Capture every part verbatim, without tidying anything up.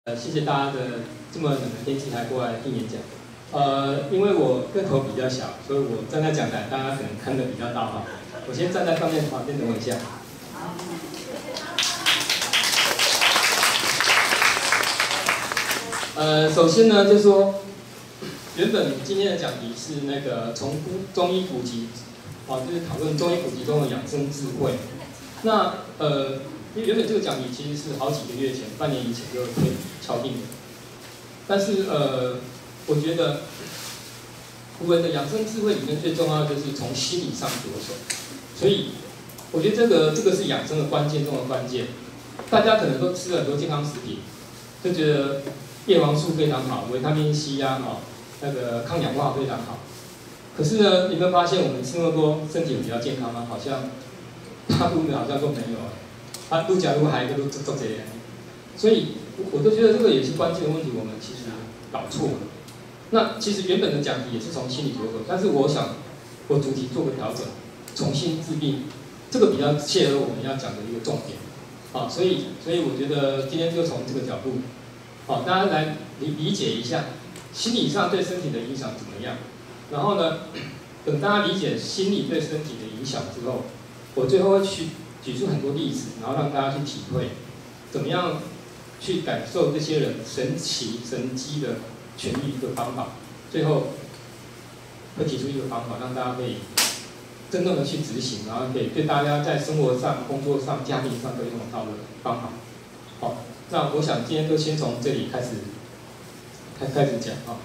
呃，谢谢大家的这么冷的天气还过来听演讲。呃，因为我个头比较小，所以我站在讲台，大家可能看得比较到哈。我先站在上面，好，先等我一下。呃，首先呢，就是说，原本今天的讲题是那个从中医古籍，啊，就是讨论中医古籍中的养生智慧。那呃。因为原本这个讲题其实是好几个月前、半年以前就可以敲定的，但是呃，我觉得古人的养生智慧里面最重要的就是从心理上着手，所以我觉得这个这个是养生的关键中的关键。大家可能都吃了很多健康食品，就觉得叶黄素非常好，维他命 C 啊，哦，那个抗氧化非常好。可是呢，你有没有发现我们吃那么多，身体比较健康吗？好像大部分好像都没有。他都假如还都做做这样，所以我都觉得这个也是关键的问题，我们其实搞错了。那其实原本的讲题也是从心理着手，但是我想我主题做个调整，重新治病，这个比较切合我们要讲的一个重点。啊，所以所以我觉得今天就从这个角度，好，大家来理理解一下心理上对身体的影响怎么样。然后呢，等大家理解心理对身体的影响之后，我最后会去举出很多例子，然后让大家去体会，怎么样去感受这些人神奇神机的痊愈的方法。最后会提出一个方法，让大家可以真正的去执行，然后可以对大家在生活上、工作上、家庭上都用得到的方法。好，那我想今天就先从这里开始开开始讲啊。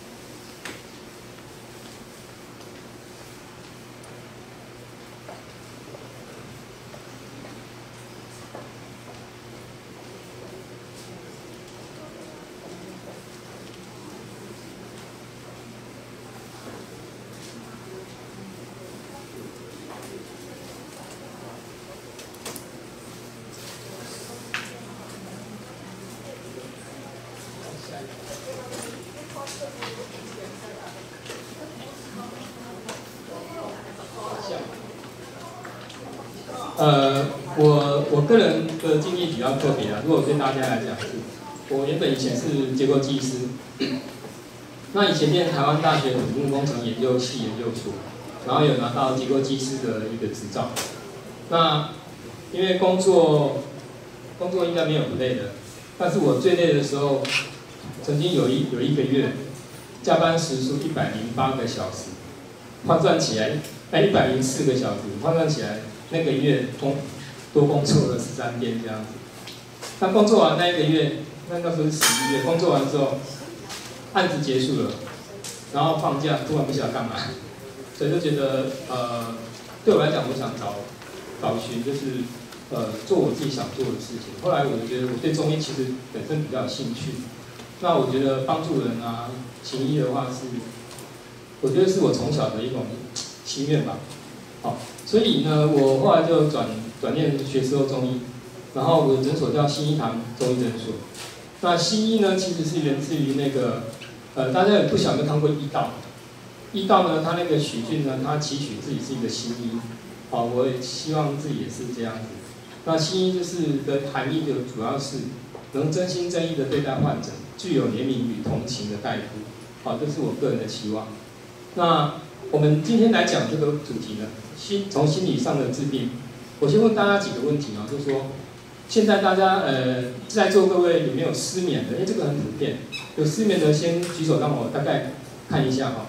呃，我我个人的经历比较特别啊。如果对大家来讲是，我原本以前是结构技师，那以前念台湾大学土木工程研究系研究所，然后有拿到结构技师的一个执照。那因为工作工作应该没有不累的，但是我最累的时候，曾经有一有一个月，加班时数一百零八个小时，换算起来，哎一百零四个小时，换算起来。那个月工多工作了十三天这样子，当工作完那一个月，那那时候是十一月，工作完之后，案子结束了，然后放假，突然不晓得干嘛，所以就觉得呃，对我来讲，我想找找寻就是呃做我自己想做的事情。后来我就觉得我对中医其实本身比较有兴趣，那我觉得帮助人啊，行医的话是，我觉得是我从小的一种心愿吧。好，所以呢，我后来就转转念学事后中医，然后我的诊所叫新医堂中医诊所。那西医呢，其实是源自于那个，呃，大家也不晓得看过医道。医道呢，他那个许俊呢，他期许自己是一个西医，好，我也希望自己也是这样子。那西医就是的含义就主要是能真心真意的对待患者，具有怜悯与同情的大夫，好，这是我个人的期望。那我们今天来讲这个主题呢，心从心理上的治病，我先问大家几个问题啊，就是说，现在大家呃在座各位有没有失眠的？因为这个很普遍，有失眠的先举手，让我大概看一下哈。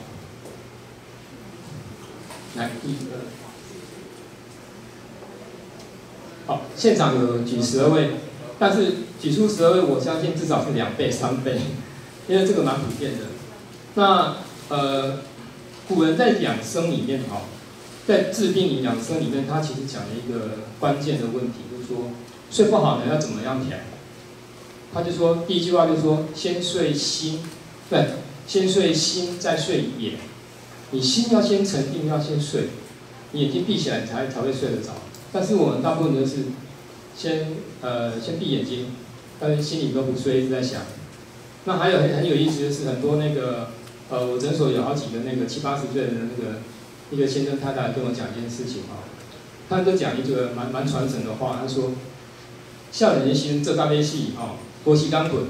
来，一二，好，现场有举十二位，但是举出十二位，我相信至少是两倍、三倍，因为这个蛮普遍的。那呃。古人在养生里面，哈，在治病养生里面，他其实讲了一个关键的问题，就是说睡不好呢要怎么样调？他就说第一句话就是说先睡心，对，先睡心再睡眼。你心要先沉定，要先睡，你眼睛闭起来你才才会睡得着。但是我们大部分都是先呃先闭眼睛，但是心里都不睡，一直在想。那还有很很有意思的是，很多那个。呃，我诊所有好几个那个七八十岁的那个一个先生太太跟我讲一件事情哈，他就讲一个蛮蛮传神的话，他说：少年的时阵做到要死吼，无时间困，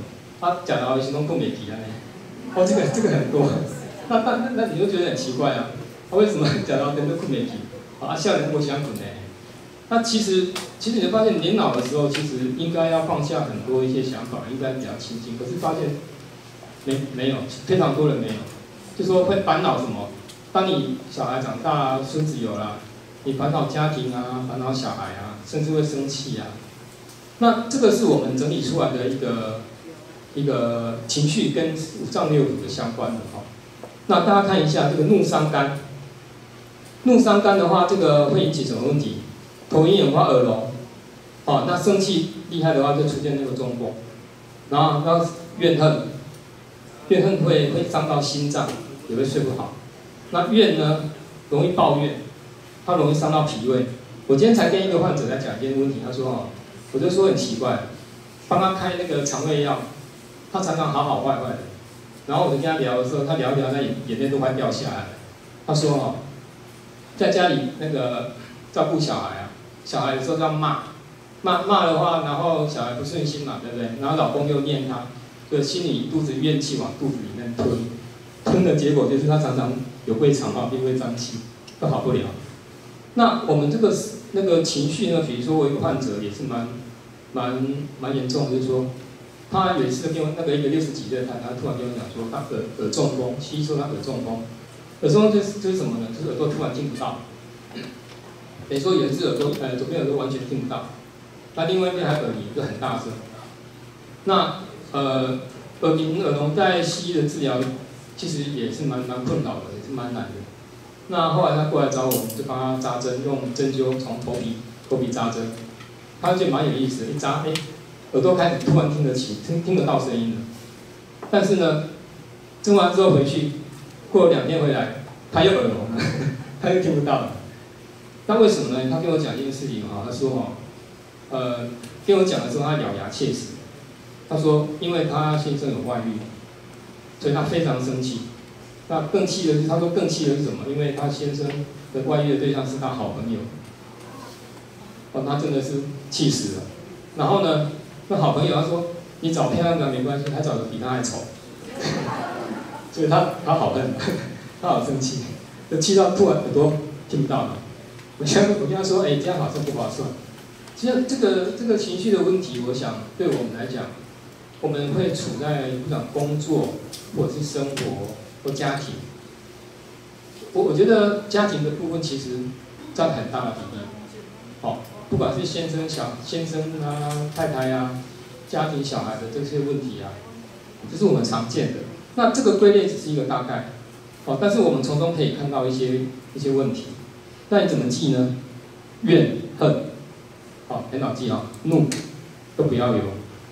他讲到一些弄碰美体啊，哦，这个这个很多，那那那那你就觉得很奇怪啊，他为什么讲到跟这碰美体，啊，笑人我想滚呢？那其实其实你发现年老的时候，其实应该要放下很多一些想法，应该比较清静，可是发现没没有，非常多人没有，就说会烦恼什么？当你小孩长大，孙子有了，你烦恼家庭啊，烦恼小孩啊，甚至会生气啊。那这个是我们整理出来的一个一个情绪跟五脏六腑的相关的哈。那大家看一下这个怒伤肝，怒伤肝的话，这个会引起什么问题？头晕眼花、耳聋，哦，那生气厉害的话就出现那个中风，然后那怨恨，怨恨会会伤到心脏，也会睡不好。那怨呢，容易抱怨，它容易伤到脾胃。我今天才跟一个患者在讲一件问题，他说哦，我就说很奇怪，帮他开那个肠胃药，他常常好好坏坏的，然后我就跟他聊的时候，他聊一聊，他眼眼泪都快掉下来了。他说哦，在家里那个照顾小孩啊。小孩有时候要骂，骂骂的话，然后小孩不顺心嘛，对不对？然后老公又念他，就心里一肚子怨气往肚子里面吞，吞的结果就是他常常有胃肠毛病、胃胀气，都好不了。那我们这个那个情绪呢，比如说我一个患者也是蛮蛮蛮严重的，就是说他有一次跟我那个一个六十几岁的太太，他突然跟我讲说他耳耳中风，西医说他耳中风，耳中风就是就是什么呢？就是耳朵突然听不到。等于说有一只耳朵，呃，左边耳朵完全听不到，那另外一边还耳鸣，就很大声。那呃，耳鸣、耳聋在西医的治疗其实也是蛮蛮困扰的，也是蛮难的。那后来他过来找我们，就帮他扎针，用针灸从头皮头皮扎针，他觉得蛮有意思的，一扎，哎，耳朵开始突然听得起，听听得到声音了。但是呢，针完之后回去，过了两天回来，他又耳聋了，他又听不到了。那为什么呢？他跟我讲一件事情哈，他说哦，呃，跟我讲的时候他咬牙切齿，他说因为他先生有外遇，所以他非常生气。那更气的是，他说更气的是什么？因为他先生的外遇的对象是他好朋友，哦，他真的是气死了。然后呢，那好朋友他说你找漂亮的没关系，还找的比他还丑，所以他他好恨，他好生气，就气到突然耳朵听不到了。我跟我跟他说，哎，这样好像不划算。其实这个这个情绪的问题，我想对我们来讲，我们会处在不管工作或者是生活或家庭，我我觉得家庭的部分其实占很大的比例。好、哦，不管是先生小先生啊、太太啊、家庭小孩的这些问题啊，这是我们常见的。那这个归类只是一个大概，哦，但是我们从中可以看到一些一些问题。那你怎么记呢？怨恨，好，很好记啊、哦，怒都不要有。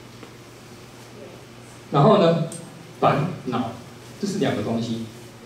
然后呢，烦恼，这是两个东西。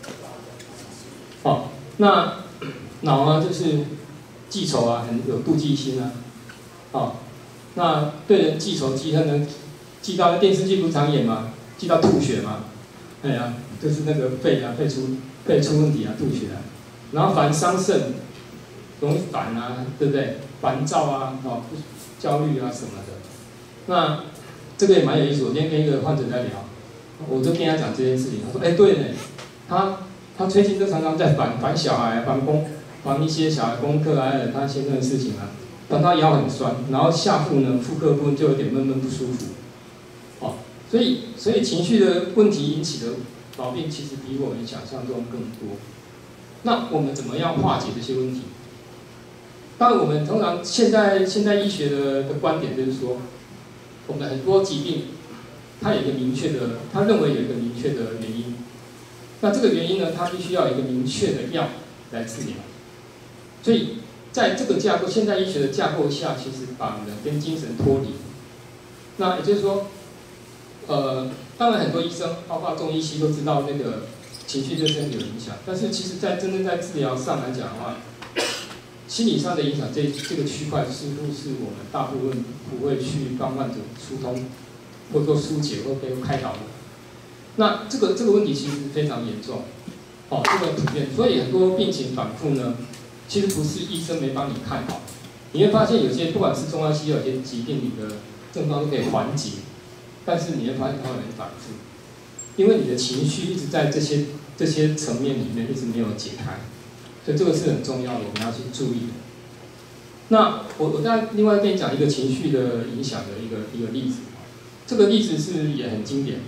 好，那恼呢，就是记仇啊，很有妒忌心啊。好，那对人记仇记恨呢，记到电视剧不常演嘛，记到吐血嘛，哎呀，就是那个肺啊，肺出肺出问题啊，吐血啊。然后烦伤肾。容易烦啊，对不对？烦躁啊，哦，焦虑啊什么的。那这个也蛮有意思。我今天跟一个患者在聊，我就跟他讲这件事情。他说：“哎，对呢，他他最近就常常在烦烦小孩，烦功，烦一些小孩功课啊，他先生的事情啊，烦他腰很酸，然后下腹呢，妇科部分就有点闷闷不舒服。哦，所以所以情绪的问题引起的毛病，其实比我们想象中更多。那我们怎么样化解这些问题？”当然，我们通常现在现代医学的的观点就是说，我们很多疾病，它有一个明确的，他认为有一个明确的原因。那这个原因呢，它必须要有一个明确的药来治疗。所以，在这个架构，现代医学的架构下，其实把人跟精神脱离。那也就是说，呃，当然很多医生，包括中医系都知道那个情绪对身体有影响，但是其实在真正在治疗上来讲的话，心理上的影响这这个区块似乎是我们大部分不会去帮患者疏通，或者说疏解或者开导的。那这个这个问题其实非常严重，哦，这个普遍，所以很多病情反复呢，其实不是医生没帮你看好，你会发现有些不管是中药西药，有些疾病你的症状都可以缓解， 但是你会发现它会很反复，因为你的情绪一直在这些这些层面里面一直没有解开，所以这个是很重要的，我们要去注意的。那我我再另外跟你讲一个情绪的影响的一个一个例子，这个例子是也很经典。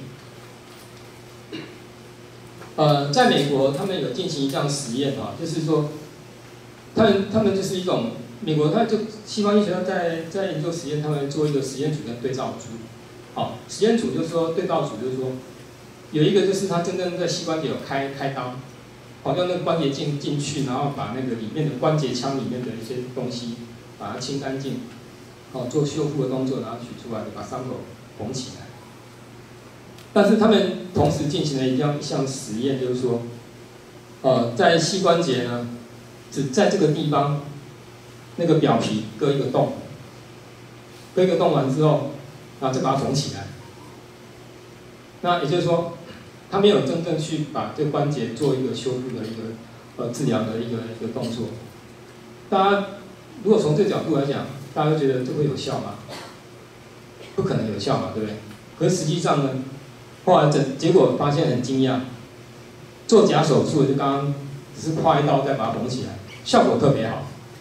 呃，在美国他们有进行一项实验啊，就是说，他们他们就是一种美国，他就西方医学家在在研究实验，他们做一个实验组跟对照组。好，实验组就是说对照组就是说，有一个就是他真正在膝关节有开开刀，好用那个关节镜进去，然后把那个里面的关节腔里面的一些东西把它清干净，好做修复的动作，然后取出来，把伤口缝起来。但是他们同时进行了一项一项实验，就是说，呃，在膝关节呢，只在这个地方，那个表皮割一个洞，割一个洞完之后，然后再把它缝起来。那也就是说，他没有真正去把这个关节做一个修复的一个呃治疗的一个一个动作。大家如果从这个角度来讲，大家会觉得这会有效吗？不可能有效嘛，对不对？可是实际上呢？后来整结果发现很惊讶，做假手术就刚刚只是划一刀再把它缝起来，效果特别好，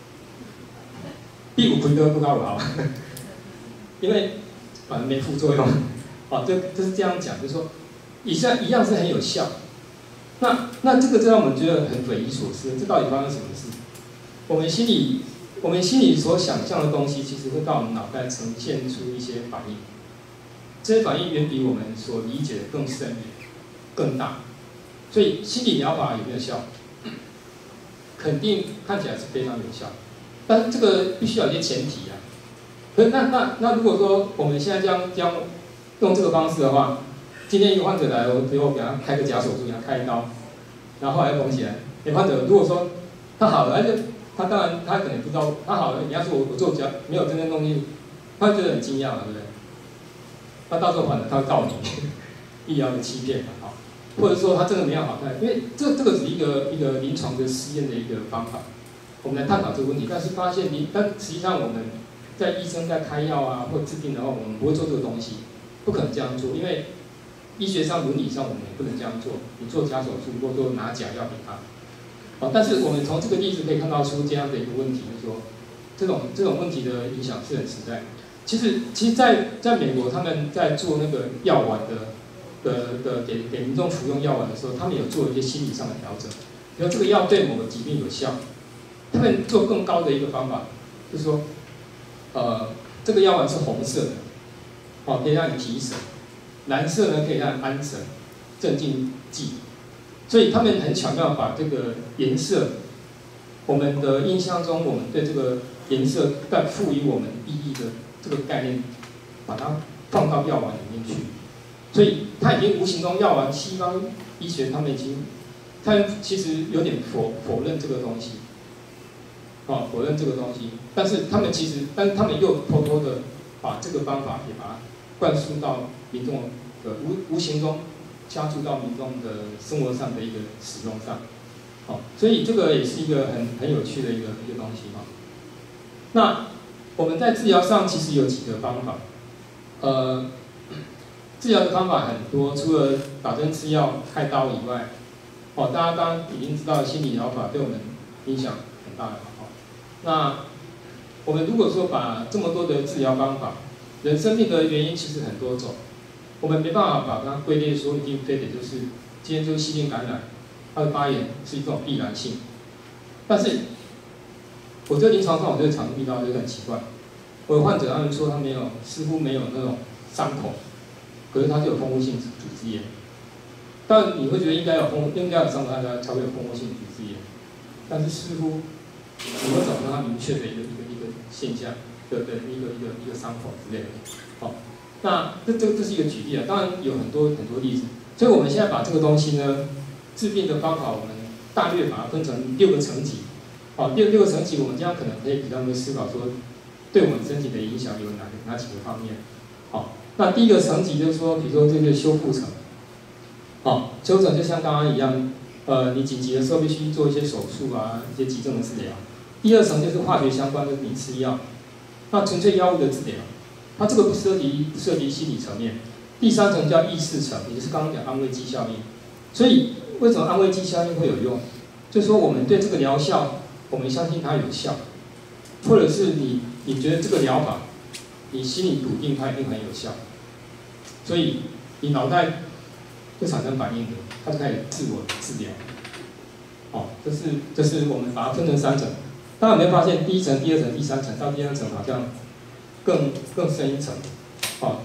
比五亏都不高好，因为反正没副作用，哦，这这是这样讲，就是说，以上一样是很有效。那那这个就让我们觉得很匪夷所思，这到底发生什么事？我们心里我们心里所想象的东西，其实会到我们脑袋呈现出一些反应。这些反应远比我们所理解的更深远、更大，所以心理疗法有没有效？肯定看起来是非常有效，但是这个必须要有一些前提啊。可是那那那如果说我们现在这样这样用这个方式的话，今天一个患者来，我比如我给他开个假手术，给他开一刀，然后后来缝起来。那患者如果说他好了，而且他当然他可能不知道他好了，你要说我我做假没有真正弄进去，他会觉得很惊讶嘛，对不对？那到时候反正他会告你医疗的欺骗嘛，好，或者说他真的没有好看，因为这这个是一个一个临床的试验的一个方法，我们来探讨这个问题。但是发现你，但实际上我们在医生在开药啊或治病的话，我们不会做这个东西，不可能这样做，因为医学上伦理上我们也不能这样做。你做假手术或做拿假药给他，好，但是我们从这个例子可以看到出这样的一个问题，就是说这种这种问题的影响是很实在。其实，其实在在美国，他们在做那个药丸的的的给给民众服用药丸的时候，他们有做一些心理上的调整。比如这个药对某个疾病有效，他们做更高的一个方法，就是说，呃，这个药丸是红色的，哦，可以让你提神；蓝色呢可以让你安神、镇静剂。所以他们很巧妙把这个颜色，我们的印象中，我们对这个颜色再赋予我们意义的。这个概念，把它放到药丸里面去，所以它已经无形中药丸，西方医学他们已经，他们其实有点否否认这个东西，哦，否认这个东西，但是他们其实，但是他们又偷偷的把这个方法也把它灌输到民众的无无形中加注到民众的生活上的一个使用上，哦，所以这个也是一个很很有趣的一个一个东西哈，那。我们在治疗上其实有几个方法，呃，治疗的方法很多，除了打针吃药、开刀以外，哦，大家刚刚已经知道心理疗法对我们影响很大了，哦，那我们如果说把这么多的治疗方法，人生病的原因其实很多种，我们没办法把它归类说一定非得就是今天就是细菌感染，它的发炎是一种必然性，但是。我在临床上，我就常遇到，就是很奇怪。我有患者他们说他没有，似乎没有那种伤口，可是他就有蜂窝性组织炎。但你会觉得应该有蜂，应该有伤口，他才会有蜂窝性组织炎。但是似乎你会找不到他明确的一个一个一个现象的的一个一个一个伤口之类的。好，那这这这是一个举例啊，当然有很多很多例子。所以我们现在把这个东西呢，治病的方法，我们大略把它分成六个层级。好，六六个层级，我们这样可能可以比较会思考说，对我们身体的影响有哪哪几个方面？好，那第一个层级就是说，比如说这个修复层，好，修复层就像刚刚一样，呃，你紧急的时候必须做一些手术啊，一些急症的治疗。第二层就是化学相关的，你吃药，那纯粹药物的治疗，它这个不涉及不涉及心理层面， 第三层叫意识层，也就是刚刚讲安慰剂效应。所以为什么安慰剂效应会有用？就是说我们对这个疗效，我们相信它有效，或者是你你觉得这个疗法，你心里笃定它一定很有效，所以你脑袋就产生反应的，它就开始自我治疗。哦，这是这是我们把它分成三层。大家有没有发现，第一层、第二层、第三层到第二层好像更更深一层？哦，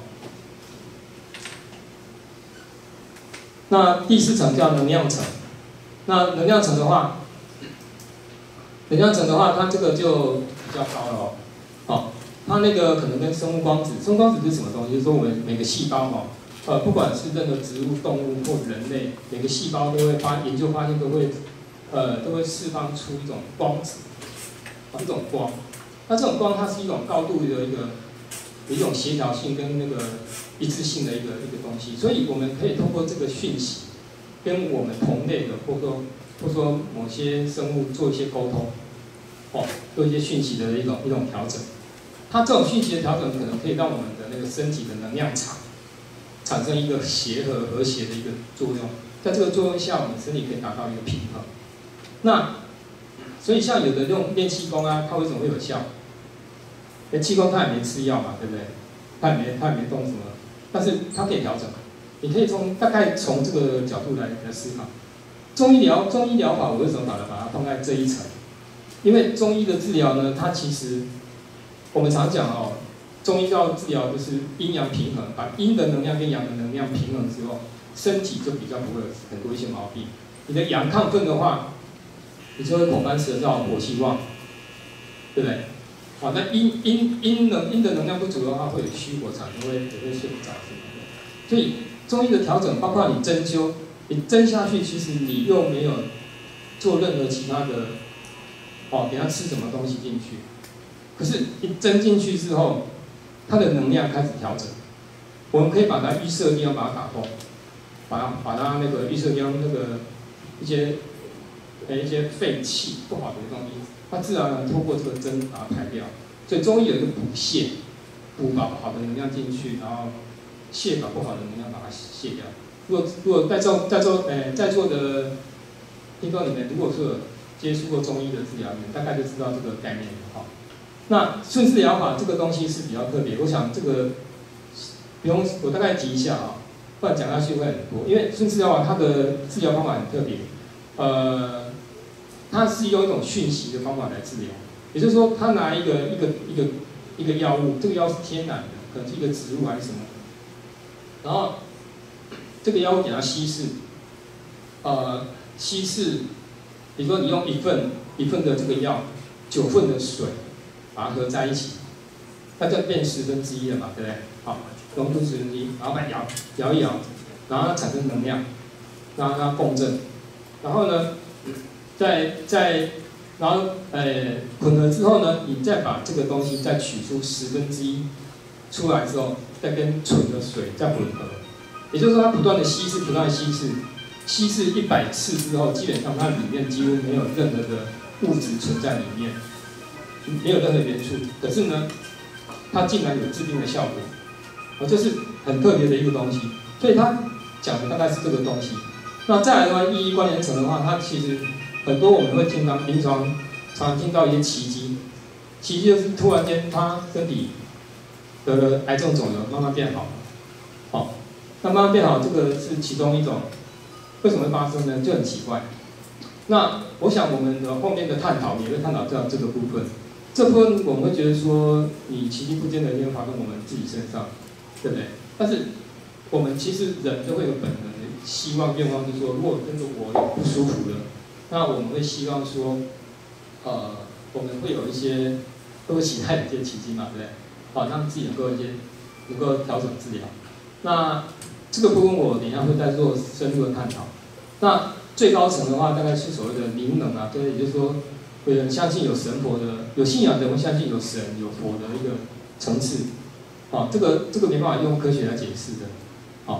那第四层叫能量层。那能量层的话，能量层的话，它这个就比较高了哦。哦，它那个可能跟生物光子，生物光子是什么东西？就是说我们每个细胞哦，呃，不管是任何植物、动物或人类，每个细胞都会发研究发现都会，呃，都会释放出一种光子，啊，一种光。那这种光它是一种高度的一个，有一种协调性跟那个一致性的一个一个东西，所以我们可以通过这个讯息，跟我们同类的，或者说或者说某些生物做一些沟通，哦，做一些讯息的一种一种调整。它这种讯息的调整，可能可以让我们的那个身体的能量场产生一个协和和谐的一个作用，在这个作用下，我们身体可以达到一个平衡。那所以像有的用练气功啊，它为什么会有效？哎，气功它也没吃药嘛，对不对？它也没它也没动什么，但是它可以调整。你可以从大概从这个角度来来思考。中医疗中医疗法，我为什么把它把它放在这一层？因为中医的治疗呢，它其实我们常讲哦，中医药治疗就是阴阳平衡，把阴的能量跟阳的能量平衡之后，身体就比较不会有很多一些毛病。你的阳亢奋的话，你就会口干舌燥、火气旺，对不对？好，那阴阴阴能阴的能量不足的话，会有虚火产生，会也会睡不着什么的。所以中医的调整，包括你针灸，你针下去，其实你又没有做任何其他的，哦，给他吃什么东西进去。可是，一针进去之后，它的能量开始调整。我们可以把它预设的地方把它打通，把它把它那个预设地方那个一些呃一些废气不好的东西，它自然而然通过这个针把它排掉。所以中医有一个补泻，补把好的能量进去，然后泻把不好的能量把它泻掉。如果如果在座在座呃在座的听众里面，如果是有接触过中医的治疗，你们大概就知道这个概念了哈。那顺势疗法这个东西是比较特别，我想这个不用我大概提一下啊，不然讲下去会很多。因为顺势疗法它的治疗方法很特别，呃，它是用一种讯息的方法来治疗，也就是说，它拿一个一个一个一个药物，这个药是天然的，可能是一个植物还是什么，然后这个药物给它稀释，呃，稀释，比如说你用一份一份的这个药，九份的水。把它合在一起，那就变十分之一了嘛，对不对？好，浓度十分之一，然后把它摇摇一摇，然后它产生能量，让它共振，然后呢，再再然后呃混合之后呢，你再把这个东西再取出十分之一出来之后，再跟纯的水再混合，也就是说它不断的稀释，不断的稀释，稀释一百次之后，基本上它里面几乎没有任何的物质存在里面。没有任何元素，可是呢，它竟然有治病的效果，哦，这是很特别的一个东西。所以它讲的大概是这个东西。那再来的话，意义关联层的话，它其实很多我们会听到，临床常听到一些奇迹，奇迹就是突然间他身体得了癌症肿瘤，慢慢变好了，好、哦，那慢慢变好，这个是其中一种。为什么会发生呢？就很奇怪。那我想我们的后面的探讨也会探讨到这个部分。这部分我们会觉得说，你奇迹不见得一定发生我们自己身上，对不对？但是我们其实人都会有本能的希望愿望，就是说，如果真的我有不舒服了，那我们会希望说，呃，我们会有一些都会期待一些奇迹嘛，对不对？好，让自己能够一些能够调整治疗。那这个部分我等一下会再做深入的探讨。那最高层的话，大概是所谓的灵能啊，对，也就是说。有人相信有神佛的，有信仰的人会相信有神有佛的一个层次，好、哦，这个这个没办法用科学来解释的，好、哦。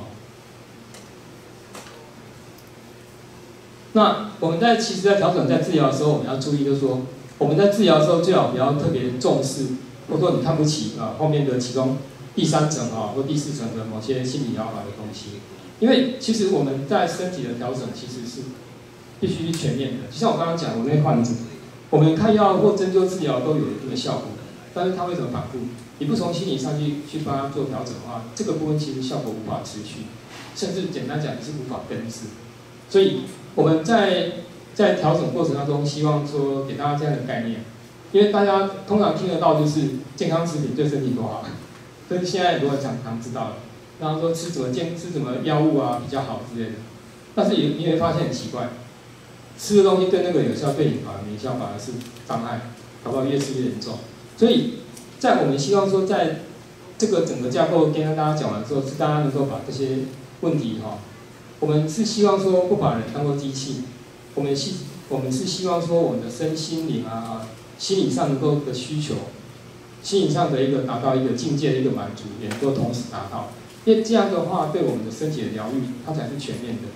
那我们在其实，在调整在治疗的时候，我们要注意，就是说我们在治疗的时候最好不要特别重视，或者说你看不起啊后面的其中第三层啊或第四层的某些心理疗法的东西。因为其实我们在身体的调整其实是必须是全面的，就像我刚刚讲，我那患者，我们看药或针灸治疗都有一定的效果，但是他为什么反复？你不从心理上去去帮他做调整的话，这个部分其实效果无法持续，甚至简单讲你是无法根治。所以我们在在调整过程当中，希望说给大家这样的概念，因为大家通常听得到就是健康食品对身体多好，但是现在很多人常常知道了。然后说吃什么健吃什么药物啊比较好之类的，但是你你会发现很奇怪，吃的东西对那个有效，对你反而没效，反而是伤害，搞不好越吃越严重。所以在我们希望说，在这个整个架构跟大家讲完之后，是大家能够把这些问题哈，我们是希望说不把人当作机器，我们希我们是希望说我们的身心灵啊，心理上能够的需求，心理上的一个达到一个境界的一个满足，也能够同时达到。因为这样的话，对我们的身体的疗愈，它才是全面的。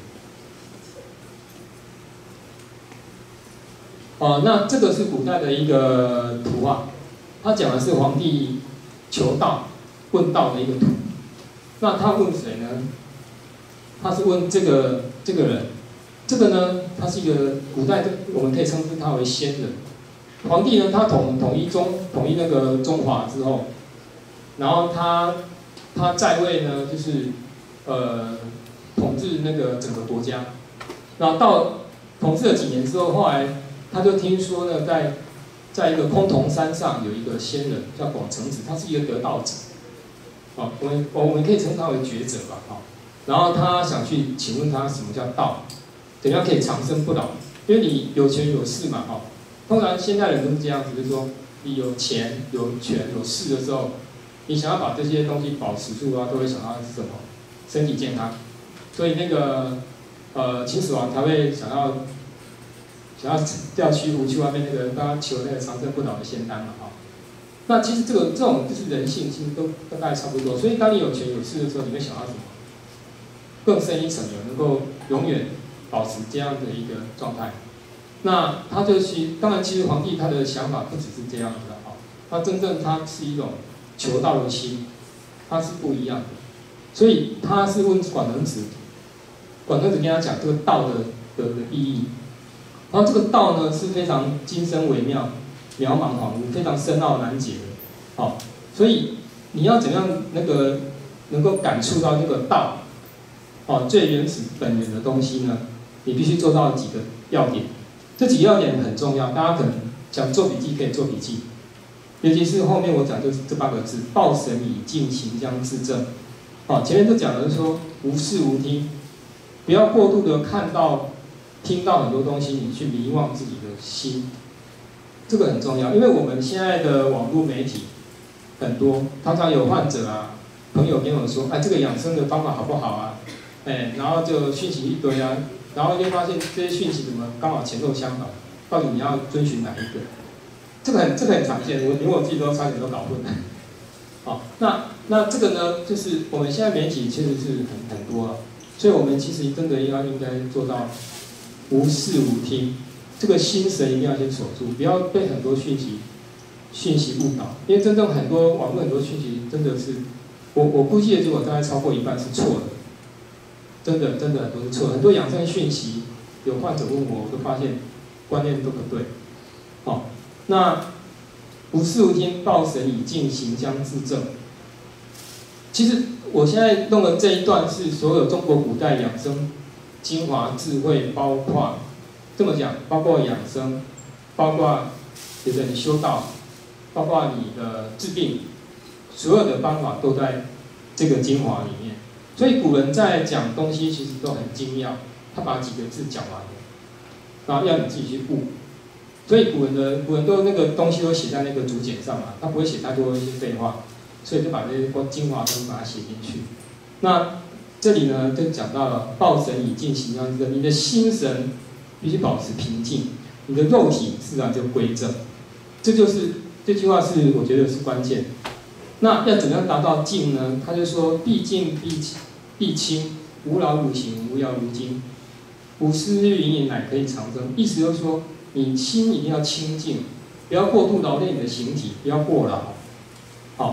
哦，那这个是古代的一个图啊，它讲的是皇帝求道、问道的一个图。那他问谁呢？他是问这个这个人，这个呢，他是一个古代的，我们可以称之他为仙人。皇帝呢，他统统一中统一那个中华之后，然后他。他在位呢，就是呃统治那个整个国家，然后到统治了几年之后，后来他就听说呢，在在一个崆峒山上有一个仙人叫广成子，他是一个得道者，哦，我们我们可以称他为觉者吧，哦，然后他想去请问他什么叫道，怎样可以长生不老？因为你有权有势嘛，哦，通常现代人都是这样子，就是说你有钱有权有势的时候。你想要把这些东西保持住啊，都会想到是什么？身体健康。所以那个呃秦始皇才会想要想要调屈服去外面那个帮他求那个长生不老的仙丹嘛，哈。那其实这个这种就是人性，其实都大概差不多。所以当你有权有势的时候，你会想到什么？更深一层的，能够永远保持这样的一个状态。那他就去，当然其实皇帝他的想法不只是这样子的，哈。他真正他是一种。求道的心，它是不一样的，所以他是问广成子，广成子跟他讲这个道的的的意义，然后这个道呢是非常精深微妙、渺茫恍惚、非常深奥难解的，好，所以你要怎样那个能够感触到这个道，哦最原始本源的东西呢？你必须做到几个要点，这几个要点很重要，大家可能想做笔记可以做笔记。尤其是后面我讲就是这八个字：抱神以静，行将自正。好，前面就讲的是说无视无听，不要过度的看到、听到很多东西，你去迷惘自己的心，这个很重要。因为我们现在的网络媒体很多，常常有患者啊、朋友跟我说：“哎，这个养生的方法好不好啊？”哎，然后就讯息一堆啊，然后就发现这些讯息怎么刚好前后相反，到底你要遵循哪一个？这个很这个很常见，我连我自己都差点都搞混了。好，那那这个呢，就是我们现在媒体其实是很很多了，所以我们其实真的要应该做到无视无听，这个心神一定要先守住，不要被很多讯息讯息误导，因为真正很多网络很多讯息真的是，我我估计的结果大概超过一半是错的，真的真的都是错的，很多养生讯息，有患者问我，我都发现观念都不对，好。那无事无听，抱神以静，行将自正。其实我现在弄的这一段是所有中国古代养生精华智慧，包括这么讲，包括养生，包括有的你修道，包括你的治病，所有的方法都在这个精华里面。所以古人在讲东西其实都很精要，他把几个字讲完了，然后要你自己去悟。所以古人的古人都那个东西都写在那个竹简上嘛，他不会写太多一些废话，所以就把这些精华东西把它写进去。那这里呢就讲到了抱神以静，行将自正，你的心神必须保持平静，你的肉体自然就归正。这就是这句话是我觉得是关键。那要怎么样达到静呢？他就说必静必必清，无劳无形，无摇无惊，五思日隐隐，乃可以长生。意思就是说。你心一定要清净，不要过度劳累你的形体，不要过劳。好，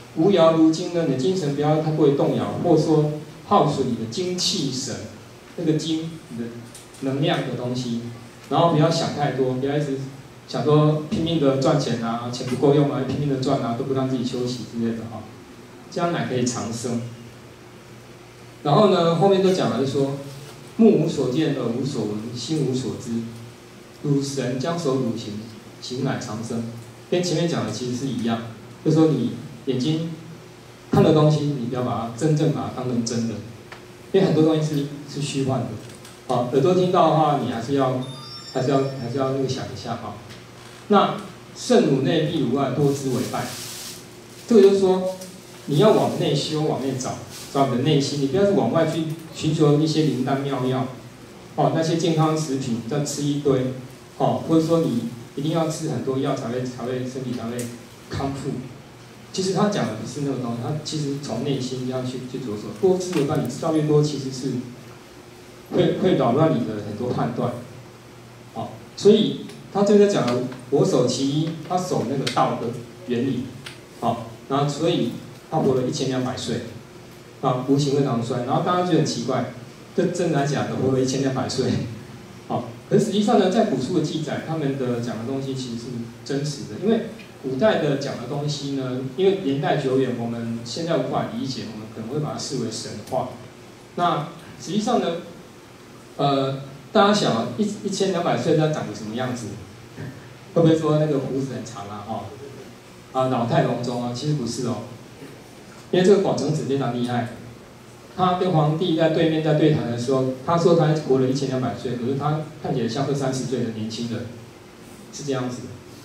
无摇如精呢，你的精神不要太过于动摇，或者说耗损你的精气神，那个精你的能量的东西，然后不要想太多，不要一直想说拼命的赚钱啊，钱不够用啊，拼命的赚啊，都不让自己休息之类的哈，这样乃可以长生。然后呢，后面就讲了，就说目无所见，耳无所闻，心无所知，汝神将手汝行，行乃长生。跟前面讲的其实是一样，就是说你眼睛看的东西，你不要把它真正把它当成真的，因为很多东西是是虚幻的。好，耳朵听到的话，你还是要还是要还是要那个想一下哈。那圣汝内，必汝外，多知为败。这个就是说，你要往内修，往内找，找你的内心，你不要是往外去寻求一些灵丹妙药，哦，那些健康食品再吃一堆，哦，或者说你一定要吃很多药才会才会身体才会康复。其实他讲的不是那个东西，他其实从内心要去去着手。多知为败，你知道越多，其实是会会扰乱你的很多判断，哦，所以他这边讲了我守其一，他守那个道的原理，好、哦，然后所以他活了一千两百岁，啊，无形会长衰，然后大家觉得很奇怪，这真的假的？活了一千两百岁，好、哦，可是实际上呢，在古书的记载，他们的讲的东西其实是真实的，因为古代的讲的东西呢，因为年代久远，我们现在无法理解，我们可能会把它视为神话。那实际上呢，呃，大家想啊，一一千两百岁它长得什么样子？会不会说那个胡子很长啊？哦，啊，老态龙钟啊？其实不是哦，因为这个广成子非常厉害，他跟皇帝在对面在对谈的时候，他说他活了一千两百岁，可是他看起来像二三十岁的年轻人，是这样子的。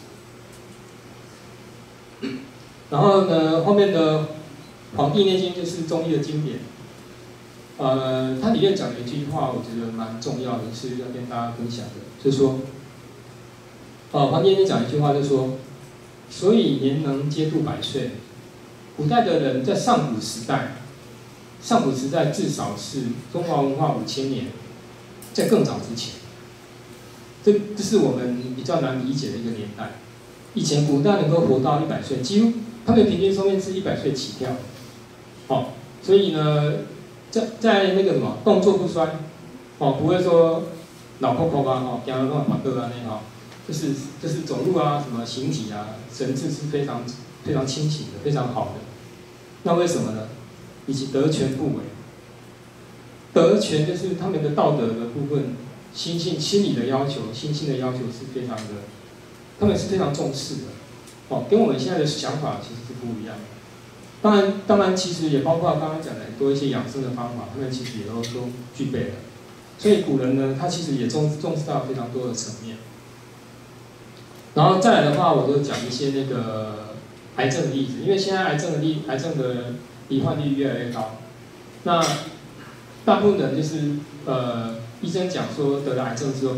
然后呢，后面的《黄帝内经》就是中医的经典，呃，它里面讲的一句话，我觉得蛮重要的，是要跟大家分享的，就是说，呃，《黄帝内经》讲一句话，就是说，所以年能皆度百岁。古代的人在上古时代，上古时代至少是中华文化五千年，在更早之前，这这是我们比较难理解的一个年代。以前古代能够活到一百岁，几乎他们的平均寿命是一百岁起跳，哦，所以呢，在在那个什么动作不衰，哦，不会说脑壳壳啊，哦，走路乱跑个啊那哈，就是就是走路啊，什么形体啊，神志是非常非常清醒的，非常好的。那为什么呢？以及德全不为。德全就是他们的道德的部分，心性、心理的要求、心性的要求是非常的。他们是非常重视的，哦，跟我们现在的想法其实是不一样的。当然，当然，其实也包括刚刚讲的很多一些养生的方法，他们其实也都都具备了。所以古人呢，他其实也重重视到非常多的层面。然后再来的话，我就讲一些那个癌症的例子，因为现在癌症的例癌症的罹患率越来越高。那大部分人就是呃，医生讲说得了癌症之后。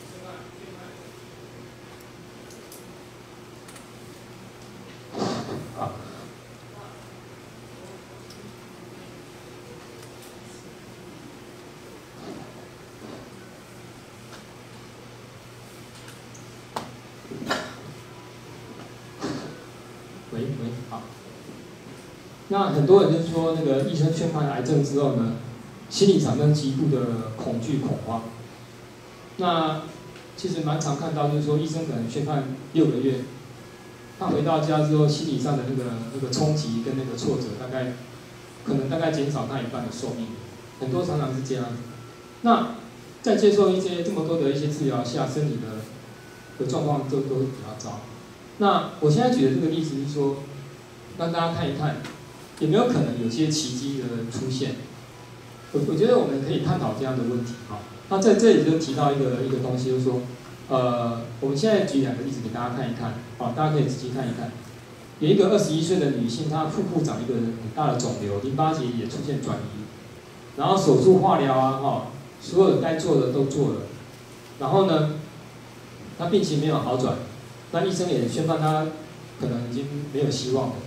喂喂，好。那很多人就说，那个医生宣判癌症之后呢，心理产生极度的恐惧恐慌。那其实蛮常看到，就是说医生可能宣判六个月，他回到家之后，心理上的那个那个冲击跟那个挫折，大概可能大概减少他一半的寿命。很多常常是这样。那在接受一些这么多的一些治疗下，身体的的状况都都比较糟。那我现在举的这个例子是说，让大家看一看，有没有可能有些奇迹的出现？我我觉得我们可以探讨这样的问题哈。那在这里就提到一个一个东西，就是说，呃，我们现在举两个例子给大家看一看，好，大家可以仔细看一看。有一个二十一岁的女性，她腹部长一个很大的肿瘤，淋巴结也出现转移，然后手术化疗啊，哈，所有该做的都做了，然后呢，她病情没有好转。那医生也宣判他可能已经没有希望了。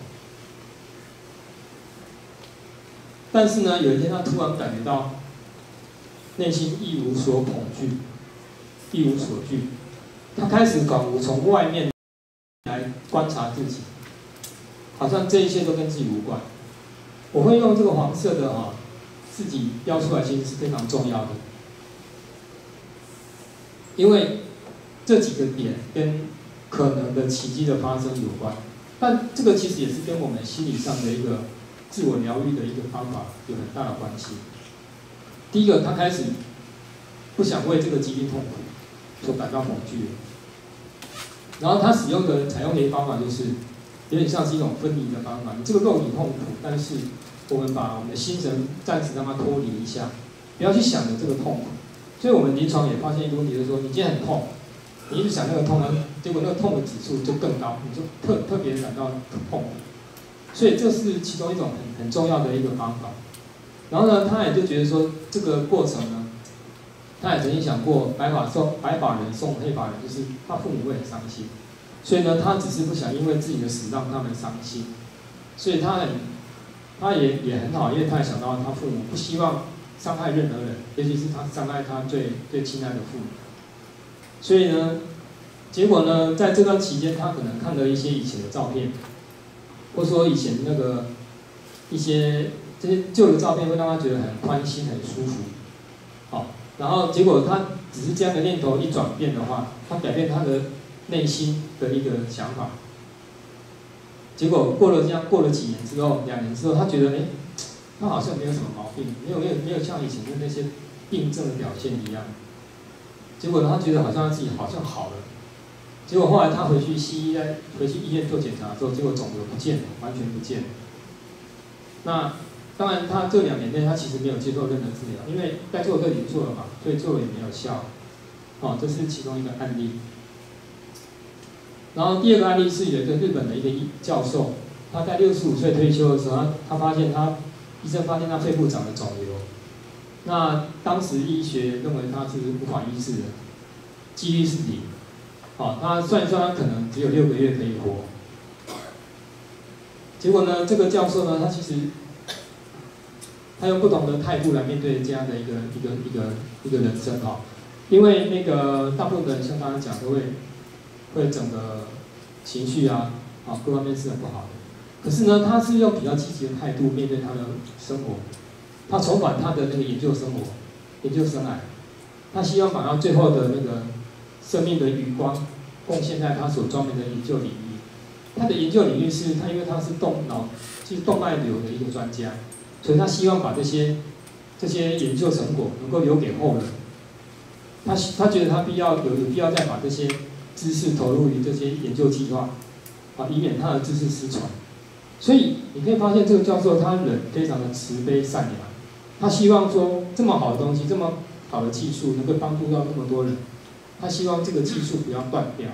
但是呢，有一天他突然感觉到内心一无所恐惧，一无所惧。他开始仿佛从外面来观察自己， 好像这一切都跟自己无关。我会用这个黄色的啊，自己标出来，其实是非常重要的，因为这几个点跟可能的奇迹的发生有关。但这个其实也是跟我们心理上的一个自我疗愈的一个方法有很大的关系。第一个，他开始不想为这个疾病痛苦所感到恐惧了。然后他使用的采用的一个方法就是有点像是一种分离的方法。你这个肉体痛苦，但是我们把我们的心神暂时让它脱离一下，不要去想着这个痛苦。所以我们临床也发现一个问题，就是说你今天很痛，你一直想那个痛呢，结果那个痛的指数就更高，你就特特别感到痛苦。所以这是其中一种很很重要的一个方法。然后呢，他也就觉得说这个过程呢，他也曾经想过白发送白发人送黑发人，就是他父母会很伤心。所以呢，他只是不想因为自己的死让他们伤心，所以他很，他也也很好，因为他也想到他父母不希望伤害任何人，尤其是他伤害他最最亲爱的父母。所以呢，结果呢，在这段期间，他可能看了一些以前的照片，或者说以前那个一些这些旧的照片，会让他觉得很宽心、很舒服。好，然后结果他只是这样的念头一转变的话，他改变他的内心的一个想法。结果过了这样过了几年之后，两年之后，他觉得哎，他好像没有什么毛病，没有没有没有像以前的那些病症的表现一样。结果他觉得好像他自己好像好了。结果后来他回去西医在回去医院做检查之后，结果肿瘤不见了，完全不见了。那当然，他这两年内他其实没有接受任何治疗，因为该做的都已经做了嘛，所以做了也没有效。哦，这是其中一个案例。然后第二个案例是有一个日本的一个教授，他在六十五岁退休的时候，他他发现他医生发现他肺部长了肿瘤，那当时医学认为他是无法医治的，几率是零。好，他算一算，他可能只有六个月可以活。结果呢，这个教授呢，他其实他用不同的态度来面对这样的一个一个一个一个人生哈，因为那个大部分的人像刚刚讲都会会整个情绪啊，啊各方面是很不好的。可是呢，他是用比较积极的态度面对他的生活，他重返他的那个研究生活、研究生涯，他希望把他最后的那个生命的余光贡献在他所专门的研究领域。他的研究领域是他，因为他是动脑，就是动脉瘤的一个专家，所以他希望把这些这些研究成果能够留给后人。他他觉得他必要有有必要再把这些知识投入于这些研究计划，啊，以免他的知识失传。所以你可以发现，这个教授他人非常的慈悲善良，他希望说这么好的东西，这么好的技术能够帮助到那么多人，他希望这个技术不要断掉。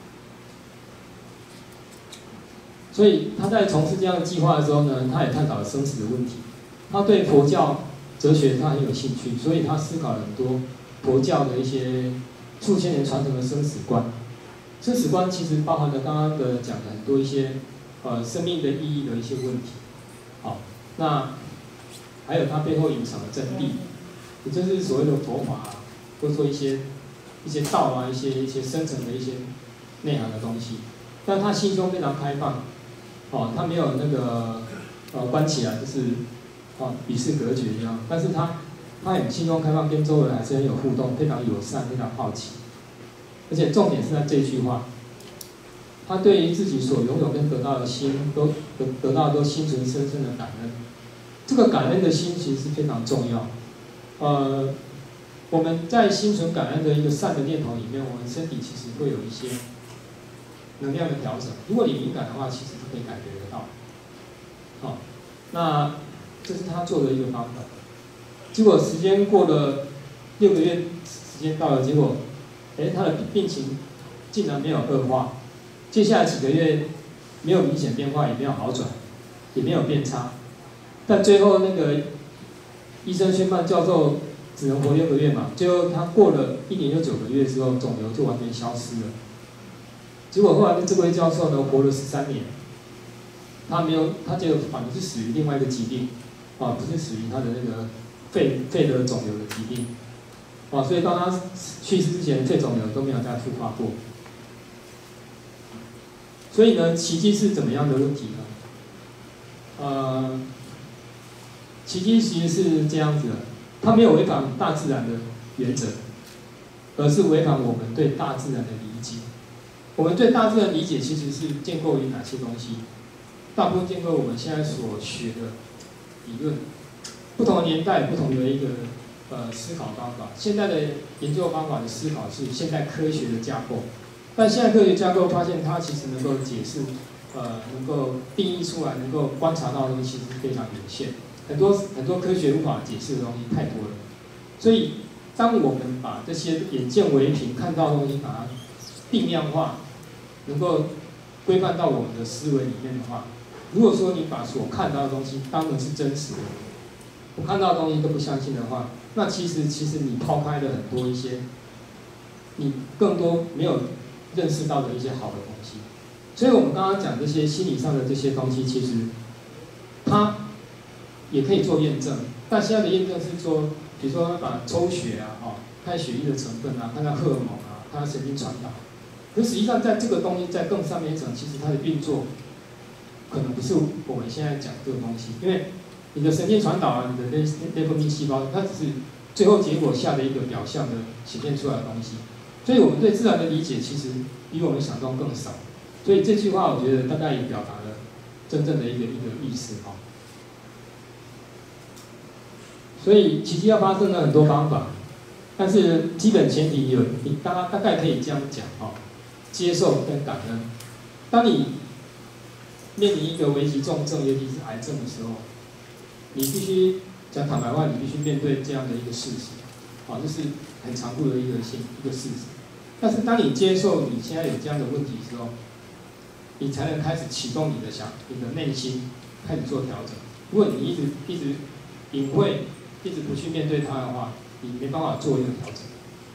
所以他在从事这样的计划的时候呢，他也探讨了生死的问题。他对佛教哲学他很有兴趣，所以他思考了很多佛教的一些数千年传承的生死观。生死观其实包含了刚刚的讲的很多一些呃生命的意义的一些问题。好，那还有它背后隐藏的真谛，也就是所谓的佛法啊，或者说一些一些道啊，一些一些深层的一些内涵的东西。但他心胸非常开放。哦，他没有那个呃关起来，就是哦与世隔绝一样，但是他他很心胸开放，跟周围人还是很有互动，非常友善，非常好奇。而且重点是在这句话，他对于自己所拥有跟得到的心，都得得到都心存深深的感恩。这个感恩的心其实是非常重要。呃，我们在心存感恩的一个善的念头里面，我们身体其实会有一些能量的调整。如果你敏感的话，其实是可以感觉得到。好，那这是他做的一个方法。结果时间过了六个月，时间到了，结果，哎，他的病情竟然没有恶化。接下来几个月没有明显变化，也没有好转，也没有变差。但最后那个医生宣判教授只能活六个月嘛，最后他过了一年又九个月之后，肿瘤就完全消失了。结果后来这位教授呢，活了十三年，他没有，他结果反而是死于另外一个疾病，啊，不是死于他的那个肺肺的肿瘤的疾病，啊，所以到他去世之前，肺肿瘤都没有再复发过。所以呢，奇迹是怎么样的问题呢？ 呃，奇迹其实是这样子的，它没有违反大自然的原则，而是违反我们对大自然的理解。我们对大自然理解其实是建构于哪些东西？大部分建构我们现在所学的理论，不同的年代，不同的一个呃思考方法。现在的研究方法的思考是现代科学的架构，但现代科学架构发现它其实能够解释，呃，能够定义出来，能够观察到的东西其实非常有限，很多很多科学无法解释的东西太多了。所以，当我们把这些眼见为凭看到的东西，把它定量化，能够规范到我们的思维里面的话，如果说你把所看到的东西当成是真实的，我看到的东西都不相信的话，那其实其实你抛开了很多一些，你更多没有认识到的一些好的东西。所以我们刚刚讲这些心理上的这些东西，其实它也可以做验证。但现在的验证是说，比如说把抽血啊，哦，看血液的成分啊，看看荷尔蒙啊，看看神经传导。可实际上，在这个东西在更上面一层，其实它的运作可能不是我们现在讲这个东西，因为你的神经传导啊，你的内内分泌细胞，它只是最后结果下的一个表象的显现出来的东西。所以我们对自然的理解其实比我们想中更少。所以这句话我觉得大概也表达了真正的一个一个意思哈。所以奇迹要发生的很多方法，但是基本前提有，你大大概可以这样讲哈。接受跟感恩。当你面临一个危急重症，尤其是癌症的时候，你必须讲坦白话，你必须面对这样的一个事实，啊，这是很残酷的一个现一个事实。但是当你接受你现在有这样的问题的时候，你才能开始启动你的想，你的内心开始做调整。如果你一直一直隐晦，一直不去面对它的话，你没办法做一个调整。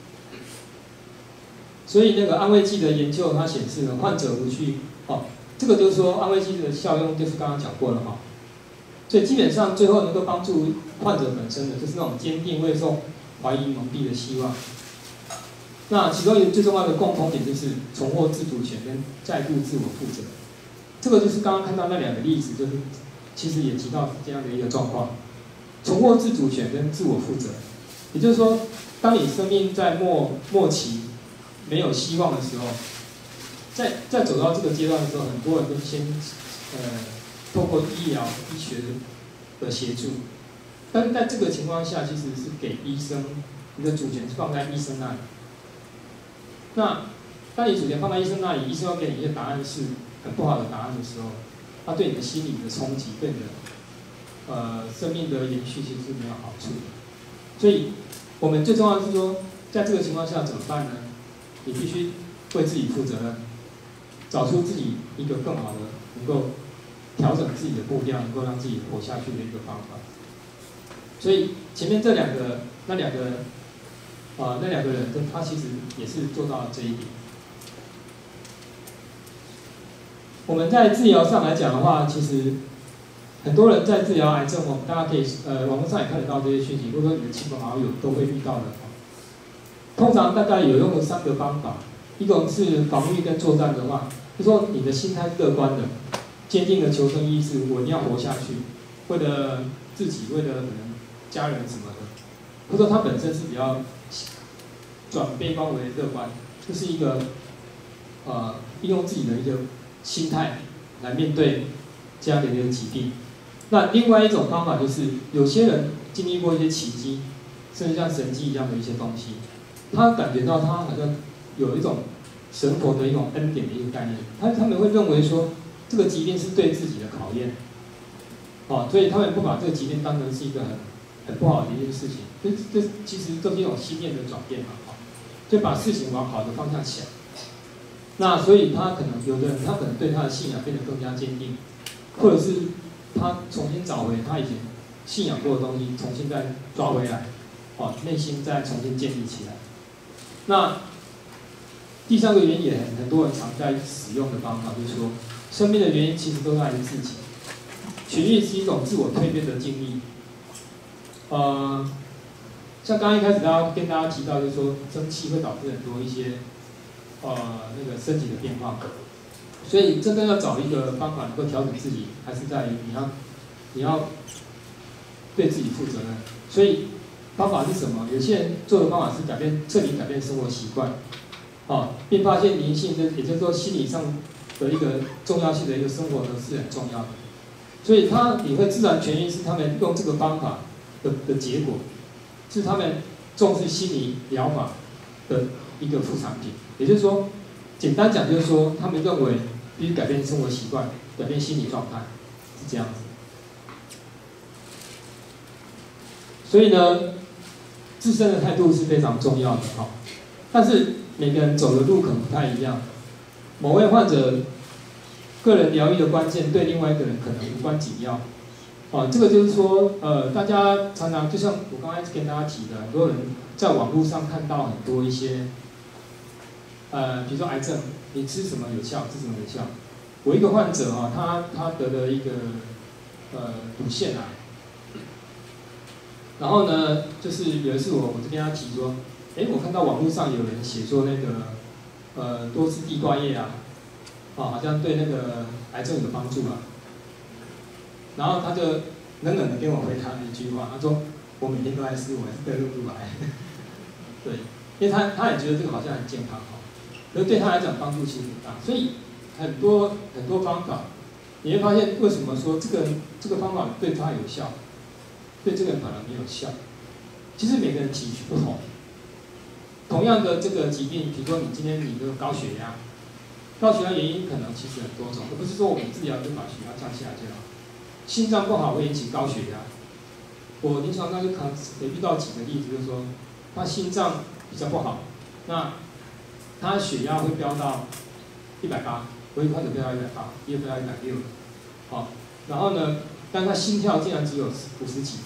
所以那个安慰剂的研究，它显示呢，患者不去哦，这个就是说安慰剂的效用，就是刚刚讲过了哈。所以基本上最后能够帮助患者本身的，就是那种坚定未受怀疑蒙蔽的希望。那其中一个最重要的共同点就是重获自主权跟再度自我负责。这个就是刚刚看到那两个例子，就是其实也提到这样的一个状况：重获自主权跟自我负责。也就是说，当你生命在末末期。没有希望的时候，在在走到这个阶段的时候，很多人都先呃透过医疗医学的的协助，但是在这个情况下，其实是给医生，你的主权是放在医生那里。那当你主权放在医生那里，医生要给你一些答案是很不好的答案的时候，他对你的心理的冲击，对你的呃生命的延续其实是没有好处的。所以，我们最重要的是说，在这个情况下怎么办呢？你必须为自己负责任，找出自己一个更好的、能够调整自己的步调、能够让自己活下去的一个方法。所以前面这两个、那两个、啊、呃、那两个人，他其实也是做到了这一点。我们在治疗上来讲的话，其实很多人在治疗癌症，我们大家可以呃网络上也看得到这些讯息，或者说你的亲朋好友都会遇到的。通常大概有用的三个方法，一种是防御跟作战的话，就说你的心态乐观的，坚定的求生意志，我一定要活下去，为了自己，为了可能家人什么的，或者说他本身是比较转悲观为乐观，这是一个呃利用自己的一个心态来面对这样的一个疾病。那另外一种方法就是，有些人经历过一些奇迹，甚至像神迹一样的一些东西。他感觉到他好像有一种神佛的一种恩典的一个概念，他他们会认为说这个疾病是对自己的考验，哦，所以他们不把这个疾病当成是一个很很不好的一件事情，这这其实都是一种心念的转变嘛，哦，就把事情往好的方向想。那所以他可能有的人他可能对他的信仰变得更加坚定，或者是他重新找回他以前信仰过的东西，重新再抓回来，哦，内心再重新建立起来。那第三个原因也很很多人常在使用的方法，就是说，生命的原因其实都在于自己。痊愈是一种自我蜕变的经历。呃，像刚刚一开始大家跟大家提到，就是说生气会导致很多一些呃那个身体的变化。所以真正要找一个方法能够调整自己，还是在于你要你要对自己负责任。所以方法是什么？有些人做的方法是改变，彻底改变生活习惯，啊，并发现灵性，也就是说心理上的一个重要性的一个生活呢是很重要的。所以他你会自然痊愈是他们用这个方法的的结果，是他们重视心理疗法的一个副产品。也就是说，简单讲就是说，他们认为必须改变生活习惯，改变心理状态，是这样子。所以呢，自身的态度是非常重要的哈。但是每个人走的路可能不太一样，某位患者个人疗愈的关键对另外一个人可能无关紧要。哦，这个就是说，呃，大家常常就像我刚才跟大家提的，很多人在网络上看到很多一些，呃，比如说癌症，你吃什么有效，吃什么有效。我一个患者哈、哦，他他得了一个呃乳腺癌，然后呢，就是有一次我我就跟他提说，哎，我看到网络上有人写说那个呃多吃地瓜叶啊，啊、哦，好像对那个癌症有帮助啊。然后他就冷冷的跟我回答了一句话，他说：“我每天都在吃，我还是得了乳癌。”对，因为他他也觉得这个好像很健康哈，可是对他来讲帮助其实很大。所以很多很多方法，你会发现为什么说这个这个方法对他有效，对这个人反而没有效？其实每个人体质不同，同样的这个疾病，比如说你今天你的高血压，高血压原因可能其实很多种，而不是说我们治疗就把血压降下来就好。心脏不好会引起高血压，我临床上就看也遇到几个例子，就是说他心脏比较不好，那他血压会飙到一百八，我一患者飙到一百八，也飙到一百六，好，然后呢，但他心跳竟然只有五十几，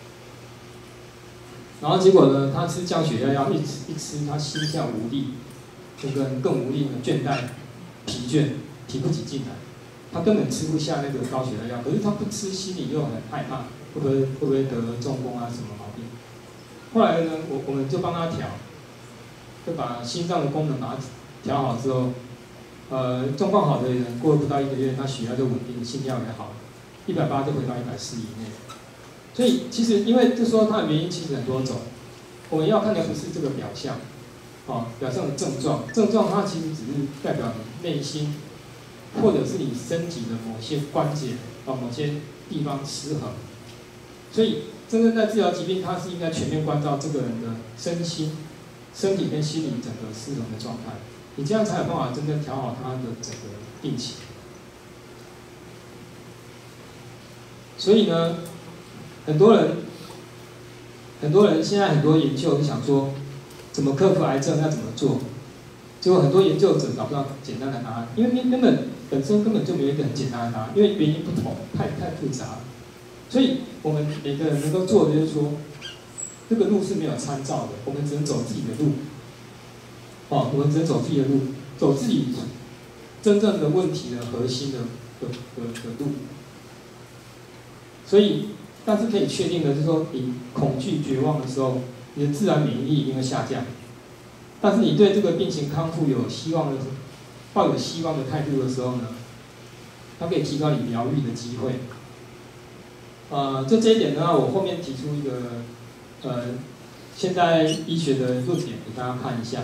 然后结果呢，他吃降血压药一吃一吃，他心跳无力，整个人更无力，倦怠、疲倦，提不起劲来。他根本吃不下那个高血压药，可是他不吃，心里又很害怕，会不会会不会得中风啊什么毛病？后来呢，我我们就帮他调，就把心脏的功能把它调好之后，呃，状况好的人过了不到一个月，他血压就稳定，心跳也好了，一百八就回到一百四以内。所以其实因为就说它的原因其实很多种，我们要看的不是这个表象，哦，表象的症状，症状它其实只是代表你内心。或者是你身体的某些关节啊，某些地方失衡，所以真正在治疗疾病，它是应该全面关照这个人的身心、身体跟心理整个失衡的状态，你这样才有办法真正调好他的整个病情。所以呢，很多人，很多人现在很多研究就想说，怎么克服癌症要怎么做？结果很多研究者找不到简单的答案，因为根本本身根本就没有一个很简单的答案，因为原因不同，太太复杂了。所以我们每个人能够做的就是说，这个路是没有参照的，我们只能走自己的路。哦，我们只能走自己的路，走自己真正的问题的核心的的的的路。所以，但是可以确定的是说，你恐惧、绝望的时候，你的自然免疫力一定会下降。但是你对这个病情康复有希望的，抱有希望的态度的时候呢，它可以提高你疗愈的机会。呃，就这一点呢，我后面提出一个呃现代医学的论点给大家看一下。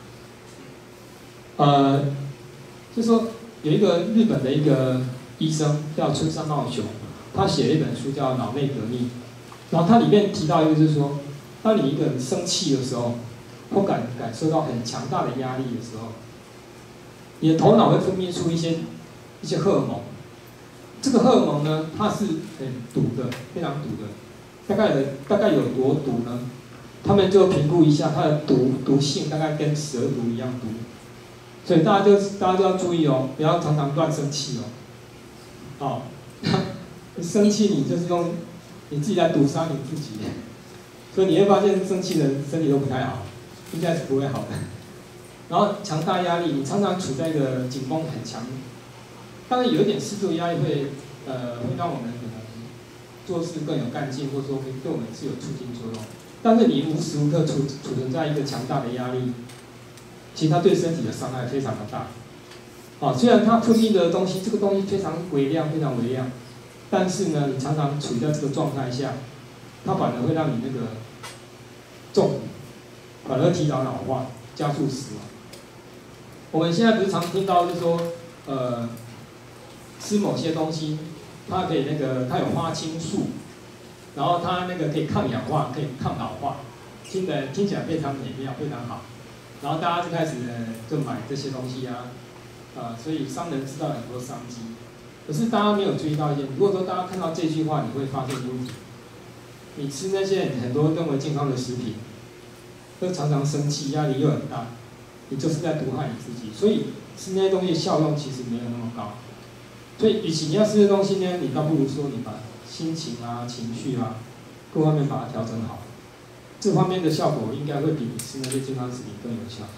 呃，就说有一个日本的一个医生叫村上茂雄，他写了一本书叫《脑内革命》，然后它里面提到一个就是说，当你一个人生气的时候。或感感受到很强大的压力的时候，你的头脑会分泌出一些一些荷尔蒙。这个荷尔蒙呢，它是很毒的，非常毒的。大概有大概有多毒呢？他们就评估一下它的毒毒性，大概跟蛇毒一样毒。所以大家就大家都要注意哦，不要常常乱生气哦。哦，生气你就是用你自己在毒杀你自己。所以你会发现生气的人身体都不太好。应该是不会好的。然后强大压力，你常常处在一个紧绷很强，当然有一点适度的压力会，呃，会让我们可能做事更有干劲，或者说会对我们是有促进作用。但是你无时无刻处处存在一个强大的压力，其实它对身体的伤害非常的大。啊，虽然它分泌的东西，这个东西非常微量，非常微量， 但是呢，你常常处在这个状态下，它反而会让你那个中毒，反而提早老化，加速死亡。我们现在不是常听到，就是说，呃，吃某些东西，它可以那个，它有花青素，然后它那个可以抗氧化，可以抗老化，听得听起来非常美妙，非常好。然后大家就开始呃就买这些东西啊，啊、呃，所以商人知道很多商机。可是大家没有注意到一点，如果说大家看到这句话，你会发现问题。你吃那些很多认为健康的食品，都常常生气，压力又很大，你就是在毒害你自己。所以吃那些东西效用其实没有那么高。所以，与其你要吃的东西呢，你倒不如说你把心情啊、情绪啊各方面把它调整好，这方面的效果应该会比你吃那些健康食品更有效。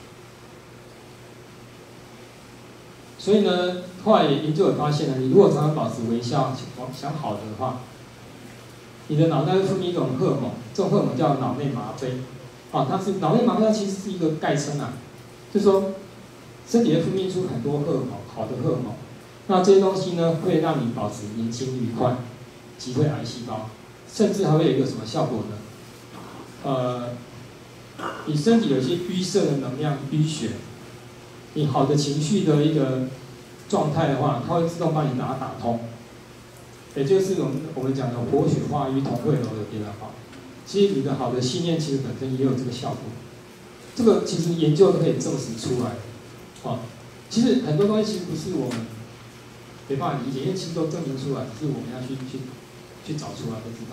所以呢，后来研究也发现呢，你如果常常保持微笑、想好的话，你的脑袋会分泌一种荷尔蒙，这种荷尔蒙叫脑内吗啡。啊，它是脑内吗啡，它其实是一个概称啊，就是说身体会分泌出很多荷尔蒙，好的荷尔蒙。那这些东西呢，会让你保持年轻愉快，击退癌细胞，甚至还会有一个什么效果呢？呃，你身体有一些淤塞的能量、淤血。你好的情绪的一个状态的话，它会自动帮你把它打通，也就是我们我们讲的活血化瘀、同汇流的变化。其实你的好的信念，其实本身也有这个效果。这个其实研究都可以证实出来。哦，其实很多东西其实不是我们没办法理解，因为其实都证明出来，只是我们要去去去找出来才知道。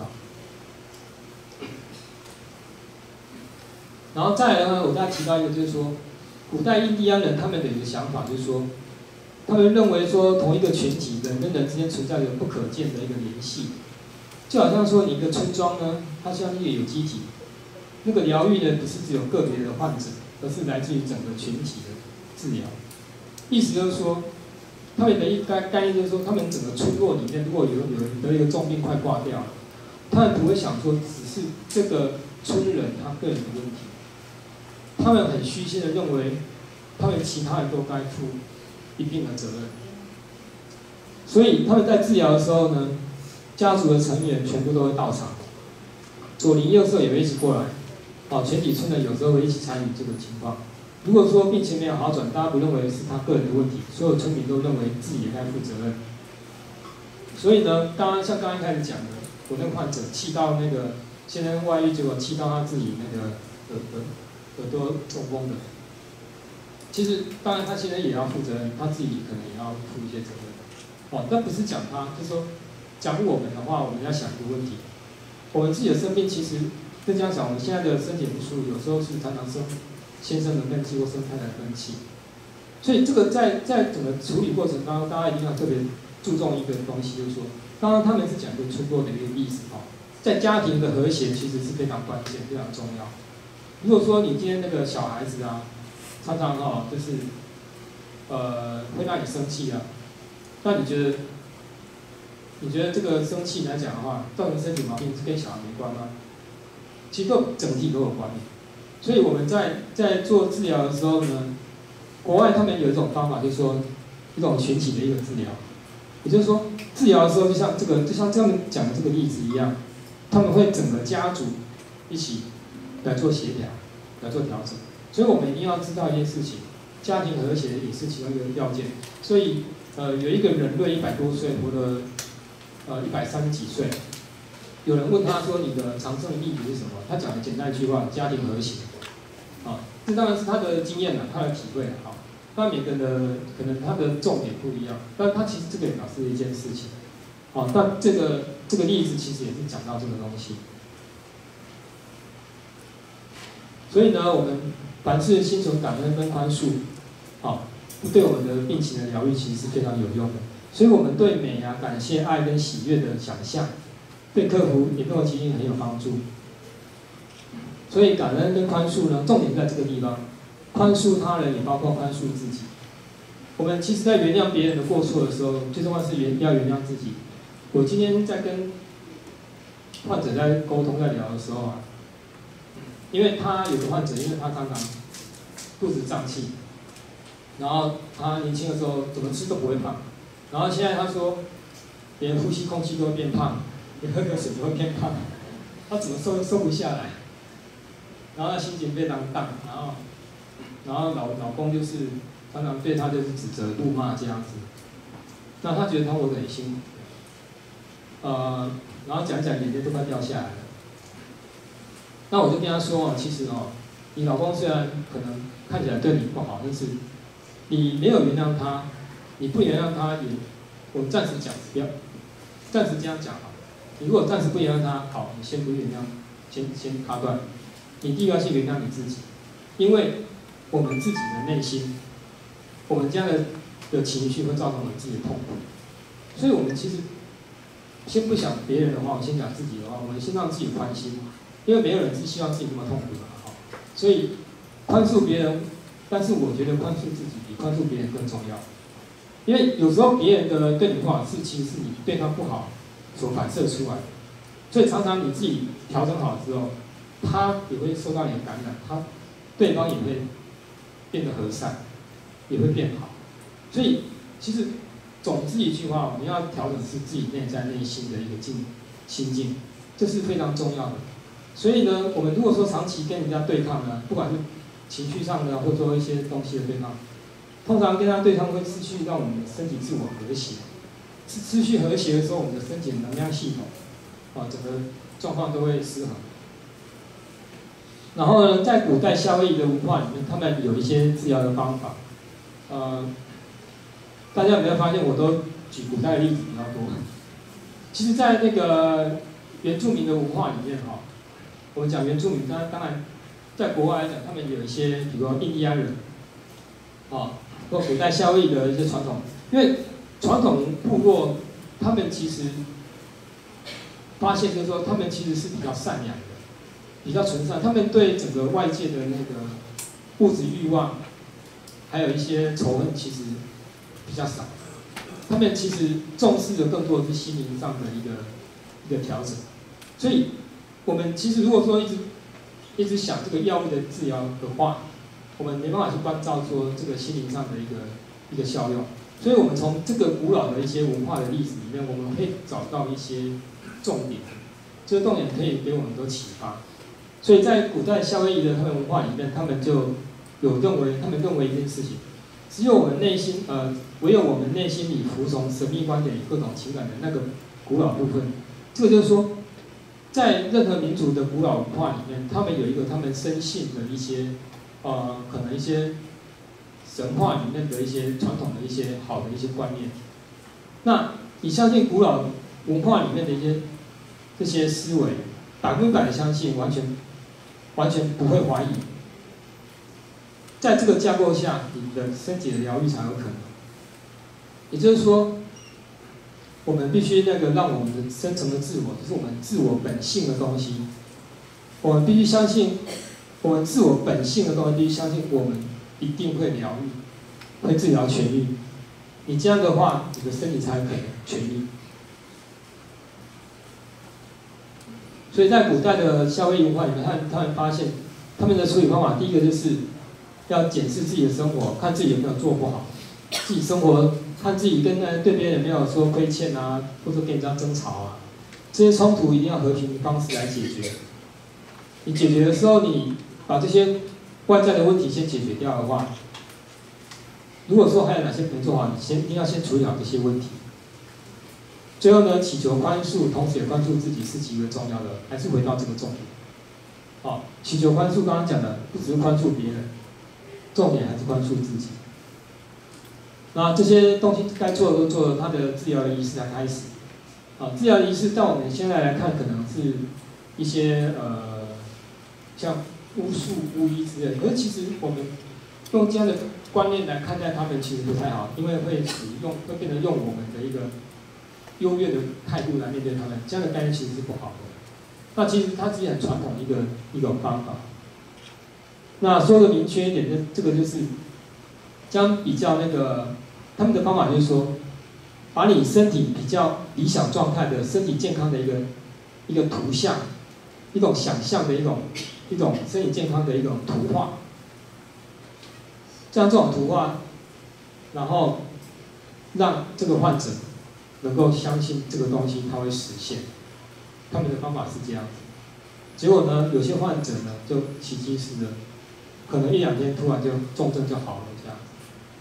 然后再来呢，我再提到一个，就是说。古代印第安人他们的一个想法就是说，他们认为说同一个群体人跟人之间存在着不可见的一个联系，就好像说你一个村庄呢，它像一个有机体，那个疗愈呢不是只有个别的患者，而是来自于整个群体的治疗。意思就是说，他们的一概概念就是说，他们整个村落里面如果有有人得一个重病快挂掉了，他们不会想说只是这个村人他个人的问题。他们很虚心的认为，他们其他人都该负一定的责任，所以他们在治疗的时候呢，家族的成员全部都会到场，左邻右舍也会一起过来，哦，全体村人有时候会一起参与这个情况。如果说病情没有好转，大家不认为是他个人的问题，所有村民都认为自己也该负责任。所以呢，刚刚像刚刚一开始讲的，我那个患者气到那个先生外遇，结果气到他自己那个耳耳。耳朵中风的，其实当然他现在也要负责任，他自己可能也要负一些责任。哦，但不是讲他，就是说讲我们的话，我们要想一个问题：我们自己的生病，其实更加讲，我们现在的身体不舒服，有时候是常常生先生的闷气或生太太的闷气。所以这个在在整个处理过程当中，大家一定要特别注重一个东西，就是说，刚刚他们是讲一个村落的一个例子哦，在家庭的和谐其实是非常关键、非常重要。如果说你今天那个小孩子啊，常常哈、哦、就是，呃，会让你生气啊，那你觉得，你觉得这个生气来讲的话，造成身体毛病是跟小孩没关吗？其实都整体都有关联。所以我们在在做治疗的时候呢，国外他们有一种方法，就是说一种群体的一个治疗，也就是说治疗的时候，就像这个就像这样讲的这个例子一样，他们会整个家族一起。来做协调，来做调整，所以我们一定要知道一件事情，家庭和谐也是其中一个要件。所以，呃，有一个人类一百多岁，活了，呃一百三十几岁，有人问他说：“你的长生的意义是什么？”他讲的简单一句话：家庭和谐。啊，这当然是他的经验了，他的体会了。好，那每个人的可能他的重点不一样，但他其实这个也表示一件事情。好，但这个这个例子其实也是讲到这个东西。所以呢，我们凡事心存感恩跟宽恕，好，对我们的病情的疗愈其实是非常有用的。所以我们对美啊、感谢、爱跟喜悦的想象，对克服严重的疾病很有帮助。所以感恩跟宽恕呢，重点在这个地方，宽恕他人也包括宽恕自己。我们其实在原谅别人的过错的时候，最重要是原要原谅自己。我今天在跟患者在沟通、在聊的时候啊。因为他有个患者，因为他常常肚子胀气，然后他年轻的时候怎么吃都不会胖，然后现在他说， 连呼吸空气都会变胖，你喝个水就会变胖，他怎么瘦都瘦不下来，然后他心情非常荡，然后然后老老公就是常常对他就是指责怒骂这样子，那他觉得他活得很辛苦，呃，然后讲一讲眼泪都快掉下来了。那我就跟他说哦，其实哦，你老公虽然可能看起来对你不好，但是你没有原谅他，你不原谅他也，我们暂时讲不要，暂时这样讲好。你如果暂时不原谅他，好，你先不原谅，先先卡断。你第一个要先原谅你自己，因为我们自己的内心，我们这样的的情绪会造成我们自己的痛苦，所以我们其实先不想别人的话，我先讲自己的话，我们先让自己宽心。因为没有人是希望自己那么痛苦的，哈，所以宽恕别人，但是我觉得宽恕自己比宽恕别人更重要，因为有时候别人的对你不好是其实是你对他不好所反射出来的，所以常常你自己调整好之后，他也会受到你的感染，他对方也会变得和善，也会变好，所以其实总之一句话，我们要调整是自己内在内心的一个境心境，这是非常重要的。所以呢，我们如果说长期跟人家对抗呢，不管是情绪上的，或者说一些东西的对抗，通常跟他对抗会失去让我们的身体自我和谐。失失去和谐的时候，我们的身体能量系统，啊，整个状况都会失衡。然后呢，在古代夏威夷的文化里面，他们有一些治疗的方法。呃，大家有没有发现，我都举古代的例子比较多？其实，在那个原住民的文化里面，哈。我们讲原住民，当然当然，在国外来讲，他们有一些，比如说印第安人，啊，或古代夏威夷的一些传统，因为传统部落，他们其实发现就是说，他们其实是比较善良的，比较纯善，他们对整个外界的那个物质欲望，还有一些仇恨，其实比较少。他们其实重视的更多的是心灵上的一个一个调整，所以。我们其实如果说一直一直想这个药物的治疗的话，我们没办法去关照说这个心灵上的一个一个效用。所以我们从这个古老的一些文化的历史里面，我们可以找到一些重点，这个重点可以给我们很多启发。所以在古代夏威夷的他们文化里面，他们就有认为，他们认为一件事情，只有我们内心呃，唯有我们内心里服从神秘观点与各种情感的那个古老部分，这个就是说。在任何民族的古老文化里面，他们有一个他们深信的一些，呃，可能一些神话里面的一些传统的一些好的一些观念。那你相信古老文化里面的一些这些思维，百分百的相信，完全完全不会怀疑。在这个架构下，你的身体的疗愈才有可能。也就是说。我们必须那个让我们的深层的自我，就是我们自我本性的东西，我们必须相信，我们自我本性的东西必须相信，我们一定会疗愈，会治疗痊愈。你这样的话，你的身体才可能痊愈。所以在古代的夏威夷文化里面，他们他们发现，他们的处理方法，第一个就是要检视自己的生活，看自己有没有做不好，自己生活。看自己跟对别人有没有说亏欠啊，或者跟人家争吵啊，这些冲突一定要和平的方式来解决。你解决的时候，你把这些外在的问题先解决掉的话，如果说还有哪些没做好，你先一定要先处理好这些问题。最后呢，祈求宽恕，同时也关注自己是极为重要的，还是回到这个重点。好，祈求宽恕，刚刚讲的不只是宽恕别人，重点还是宽恕自己。那这些东西该做的都做了，他的治疗的仪式才开始。啊，治疗的仪式到我们现在来看，可能是一些呃，像巫术、巫医之类的。可是其实我们用这样的观念来看待他们，其实不太好，因为会使用会变成用我们的一个优越的态度来面对他们，这样的概念其实是不好的。那其实它是很传统的一个一种方法。那说的明确一点，就这个就是将比较那个。他们的方法就是说，把你身体比较理想状态的身体健康的一个一个图像，一种想象的一种一种身体健康的一种图画，这样这种图画，然后让这个患者能够相信这个东西它会实现。他们的方法是这样子。结果呢，有些患者呢就奇迹似的，可能一两天突然就重症就好了这样。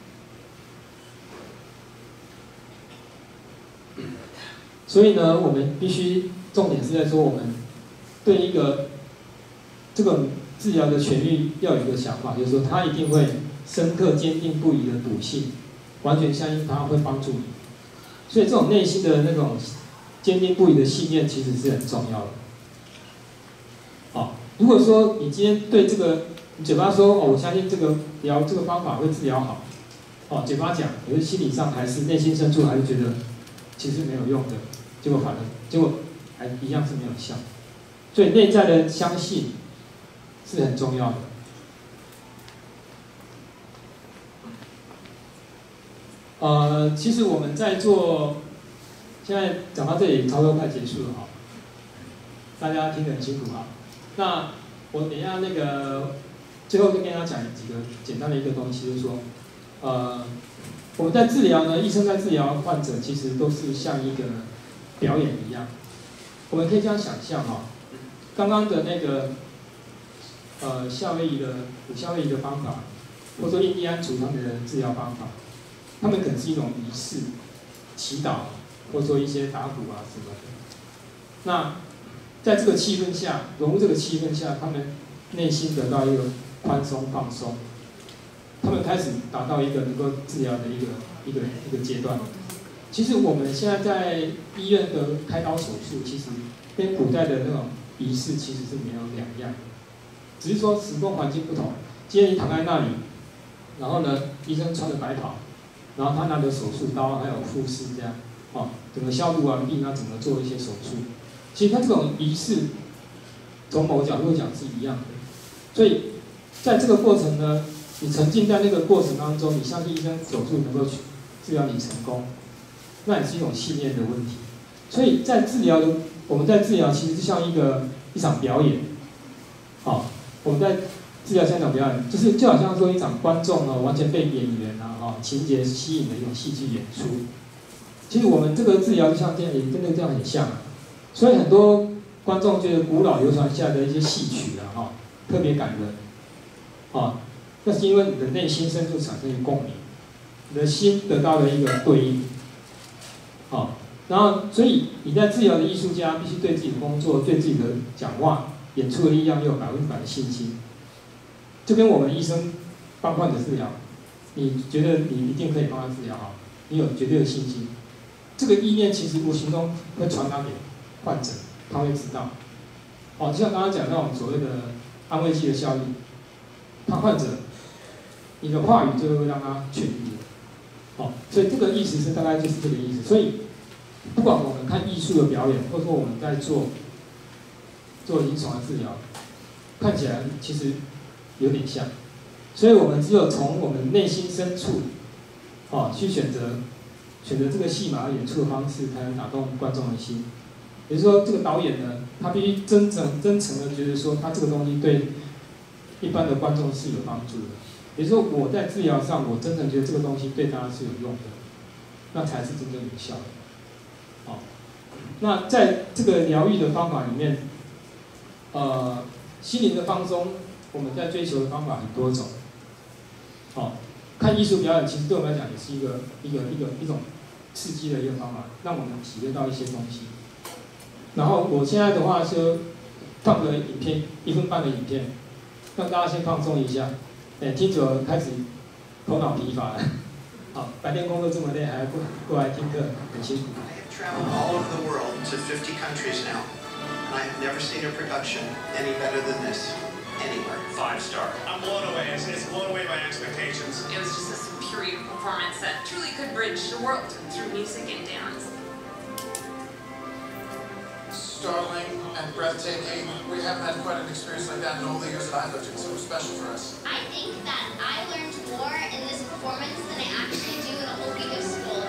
所以呢，我们必须重点是在说，我们对一个这个治疗的痊愈要有一个想法，就是说它一定会深刻、坚定不移的笃信，完全相信它会帮助你。所以这种内心的那种坚定不移的信念，其实是很重要的。好，如果说你今天对这个，你嘴巴说哦，我相信这个疗这个方法会治疗好，哦，嘴巴讲，可是心理上还是内心深处还是觉得其实没有用的，结果反而结果还一样是没有效。所以内在的相信是很重要的。呃，其实我们在做，现在讲到这里差不多快结束了哈，大家听得很辛苦哈。那我等一下那个最后就跟大家讲几个简单的一个东西，就是说，呃，我们在治疗呢，医生在治疗患者其实都是像一个表演一样，我们可以这样想象哈，刚刚的那个呃夏威夷的古夏威夷的方法，或者说印第安族他们的治疗方法，他们可能是一种仪式、祈祷，或者说一些打鼓啊什么的。那在这个气氛下，融入这个气氛下，他们内心得到一个宽松放松，他们开始达到一个能够治疗的一个一个一个阶段。其实我们现在在医院的开刀手术，其实跟古代的那种仪式其实是没有两样的，只是说时空环境不同。今天你躺在那里，然后呢，医生穿着白袍，然后他拿着手术刀还有护士这样，哦，整个消毒完毕，那怎么做一些手术？其实它这种仪式，从某个角度讲是一样的。所以在这个过程呢，你沉浸在那个过程当中，你相信医生手术能够去治疗你成功，那也是一种信念的问题。所以在治疗的，我们在治疗其实就像一个一场表演，好、哦，我们在治疗像一场表演，就是就好像说一场观众呢完全被演员啊、哦、情节吸引的一种戏剧演出。其实我们这个治疗就像这样，也跟这个这样很像、啊。所以很多观众觉得古老流传下来的一些戏曲啊，哈、哦，特别感人，啊、哦，那是因为你的内心深处产生了共鸣，你的心得到了一个对应，好、哦，然后所以你在治疗的艺术家必须对自己的工作、对自己的讲话、演出的力量要有百分之百的信心，就跟我们医生帮患者治疗，你觉得你一定可以帮他治疗好，你有绝对的信心，这个意念其实无形中会传达给患者，他会知道。哦，就像刚刚讲那种所谓的安慰剂的效应，他患者，你的话语就会让他痊愈。哦，所以这个意思是大概就是这个意思。所以，不管我们看艺术的表演，或者说我们在做做临床的治疗，看起来其实有点像。所以我们只有从我们内心深处，哦，去选择选择这个戏码演出的方式，才能打动观众的心。也就是说，这个导演呢，他必须真诚、真诚的觉得说，他这个东西对一般的观众是有帮助的。也就是说，我在治疗上，我真诚觉得这个东西对大家是有用的，那才是真正有效的。好，那在这个疗愈的方法里面，呃，心灵的放松，我们在追求的方法很多种。好，看艺术表演，其实对我们来讲也是一个一个一个一种刺激的一个方法，让我们体会到一些东西。然后我现在的话就放个影片，一分半的影片，让大家先放松一下。哎，听久了开始头脑疲乏了。好，白天工作这么累，还过过来听课，很辛苦。 I have traveled all over the world to fifty countries now, and I have never seen a production any better than this anywhere. Five star. I'm blown away. It's, it's blown away by expectations. It was just a superior performance that truly could bridge the world through music and dance. Startling and breathtaking. We haven't had quite an experience like that in all the years that I've lived here, so it was special for us. I think that I learned more in this performance than I actually do in a whole week of school.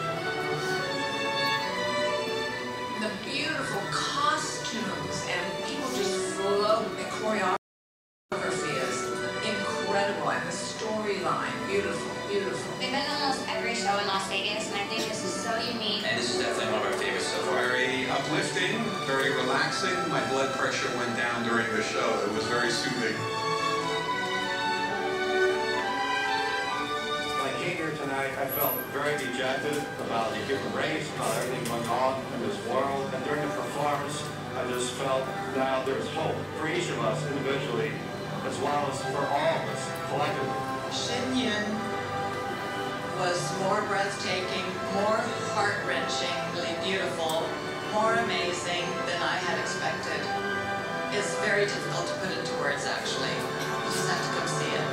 The beautiful costumes and people just flow. The choreography is incredible. and the storyline, beautiful, beautiful. We've been to almost every show in Las Vegas, and I think this is so unique. And this is definitely one of our favorites so far. Very uplifting, very relaxing. My blood pressure went down during the show. It was very soothing. When I came here tonight, I felt very dejected about the human race, about everything going on in this world. And during the performance, I just felt now there's hope for each of us individually, as well as for all of us collectively. Shen Yun was more breathtaking, more heart-wrenchingly beautiful, more amazing than I had expected. It's very difficult to put into words, actually. You just have to come see it.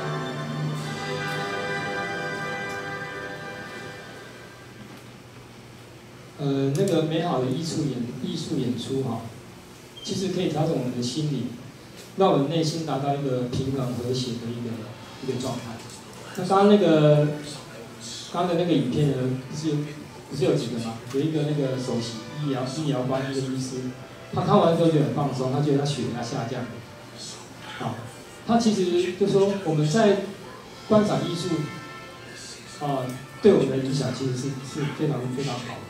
呃，那个美好的艺术演艺术演出哈，其实可以调整我们的心理，让我们内心达到一个平衡和谐的一个一个状态。那刚刚那个刚刚的那个影片呢，不是不是有几个吗？有一个那个首席医疗医疗官一个医师，他看完之后就很放松，他觉得他血压下降。好，他其实就说我们在观赏艺术啊、呃，对我们的影响其实是是非常非常好的。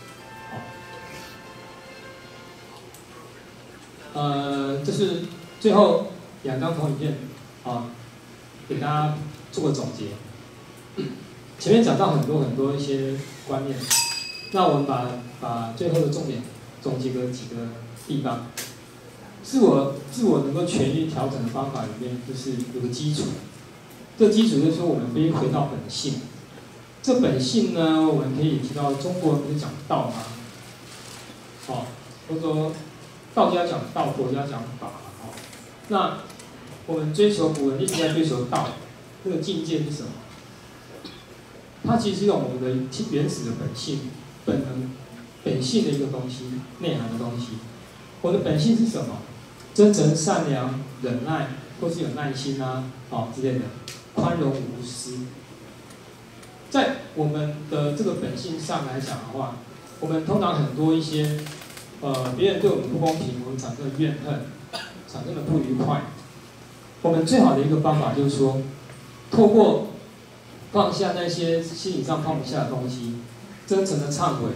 呃，这是最后两张投影片啊，给大家做个总结。前面讲到很多很多一些观念，那我们把把最后的重点总结个几个地方。自我自我能够痊愈调整的方法里面，就是有个基础。这基础就是说，我们必须回到本性。这本性呢，我们可以提到中国人不是讲道吗？哦，或者说。 道家讲道，佛家讲法，哦，那我们追求古人一直在追求道，这个境界是什么？它其实是一种我们的原始的本性、本能、本性的一个东西，内涵的东西。我的本性是什么？真诚、善良、忍耐，或是有耐心啊，哦之类的，宽容、无私。在我们的这个本性上来讲的话，我们通常很多一些。 呃，别人对我们不公平，我们产生了怨恨，产生了不愉快。我们最好的一个方法就是说，透过放下那些心理上放不下的东西，真诚的忏悔。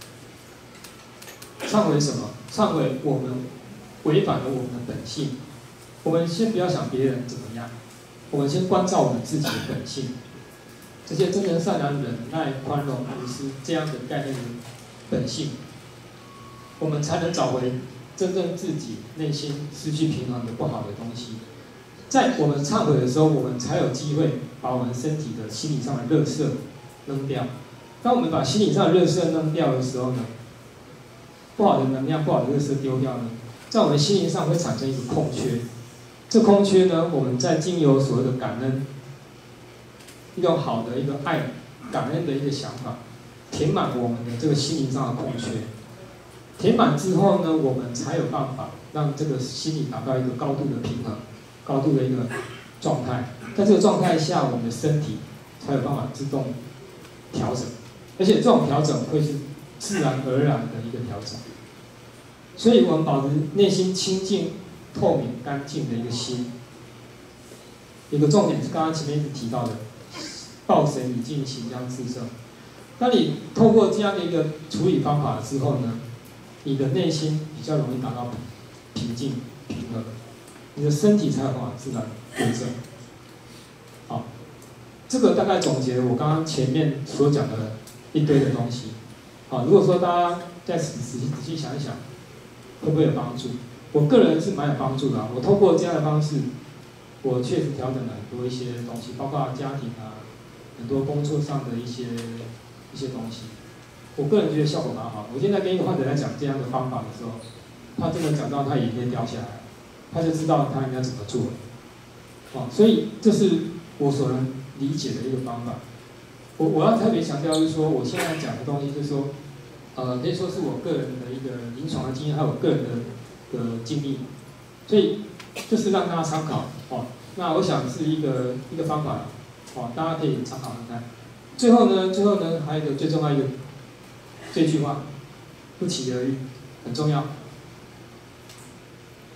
忏悔什么？忏悔我们违反了我们的本性。我们先不要想别人怎么样，我们先关照我们自己的本性。这些真诚、善良、忍耐、宽容、无私这样的概念的本性。 我们才能找回真正自己内心失去平衡的不好的东西。在我们忏悔的时候，我们才有机会把我们身体的心理上的垃圾扔掉。当我们把心理上的垃圾扔掉的时候呢，不好的能量、不好的垃圾丢掉呢，在我们心灵上会产生一个空缺。这空缺呢，我们在经由所谓的感恩，一种好的一个爱、感恩的一个想法，填满我们的这个心灵上的空缺。 填满之后呢，我们才有办法让这个心理达到一个高度的平衡、高度的一个状态。在这个状态下，我们的身体才有办法自动调整，而且这种调整会是自然而然的一个调整。所以，我们保持内心清净、透明、干净的一个心。有个重点是刚刚前面一直提到的，报神以尽，行将自正。当你透过这样的一个处理方法之后呢？ 你的内心比较容易达到平静、平和，你的身体才有办法自然对正。好，这个大概总结了我刚刚前面所讲的一堆的东西。好，如果说大家再仔细仔细想一想，会不会有帮助？我个人是蛮有帮助的、啊。我透过这样的方式，我确实调整了很多一些东西，包括家庭啊，很多工作上的一些一些东西。 我个人觉得效果蛮好。我现在跟一个患者在讲这样的方法的时候，他真的讲到他眼泪掉下来，他就知道他应该怎么做。哦，所以这是我所能理解的一个方法。我我要特别强调就是说，我现在讲的东西就是说，呃，可以说是我个人的一个临床的经验，还有我个人的的经历，所以就是让大家参考。哦，那我想是一个一个方法，哦，大家可以参考看看。最后呢，最后呢，还有一个最重要一个。 这句话，不期而遇，很重要。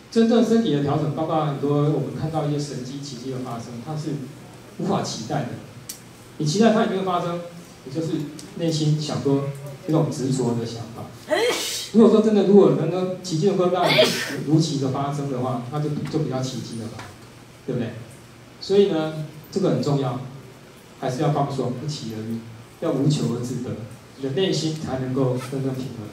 真正身体的调整，包括很多我们看到一些神迹奇迹的发生，它是无法期待的。你期待它一定会发生，也就是内心想说这种执着的想法。如果说真的，如果能够奇迹能够让你如期的发生的话，那就就比较奇迹了吧，对不对？所以呢，这个很重要，还是要放松，不期而遇，要无求而自得，你的内心才能够真正平衡。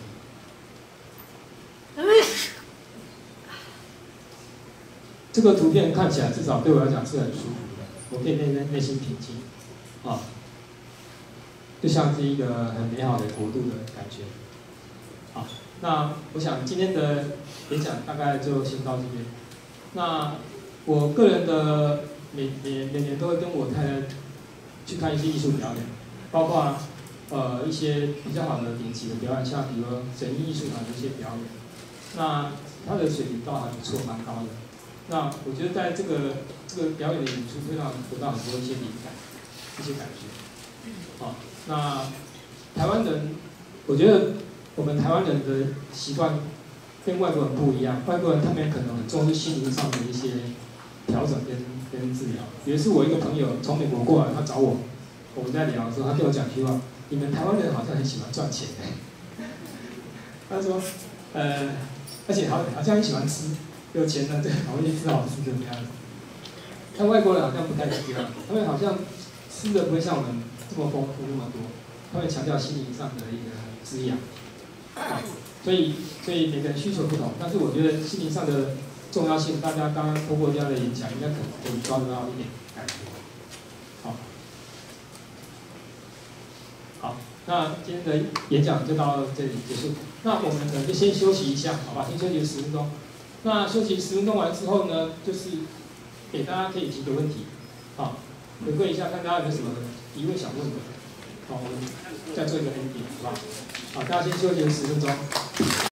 这个图片看起来至少对我来讲是很舒服的，我可以内内内心平静，啊，就像是一个很美好的国度的感觉。好，那我想今天的演讲大概就先到这边。那我个人的每每每年都会跟我太太去看一些艺术表演，包括呃一些比较好的顶级的表演，像比如说神艺艺术团的一些表演，那它的水平倒还不错，蛮高的。那我觉得在这个这个表演的演出会让得到很多一些灵感，一些感觉。好，那台湾人，我觉得我们台湾人的习惯跟外国人不一样，外国人他们可能很重视心灵上的一些调整跟跟治疗。有一次我一个朋友从美国过来，他找我，我们在聊的时候，他跟我讲一句话：你们台湾人好像很喜欢赚钱。他说，呃，而且好好像很喜欢吃。有钱呢，对，好容易吃好吃的这样子。但外国人好像不太是这样，他们好像吃的不会像我们这么丰富那么多，他们强调心灵上的一个滋养。啊，所以所以每个人需求不同，但是我觉得心灵上的重要性，大家刚刚通过这样的演讲，应该可可以抓得到一点感觉。好，好，那今天的演讲就到这里结束。那我们呢就先休息一下，好吧？先休息十分钟。那休息十分钟完之后呢，就是给大家可以提个问题，好，回馈一下，看大家有没有什么疑问想问的，好，我们再做一个 ending，好不好？好，大家先休息十分钟。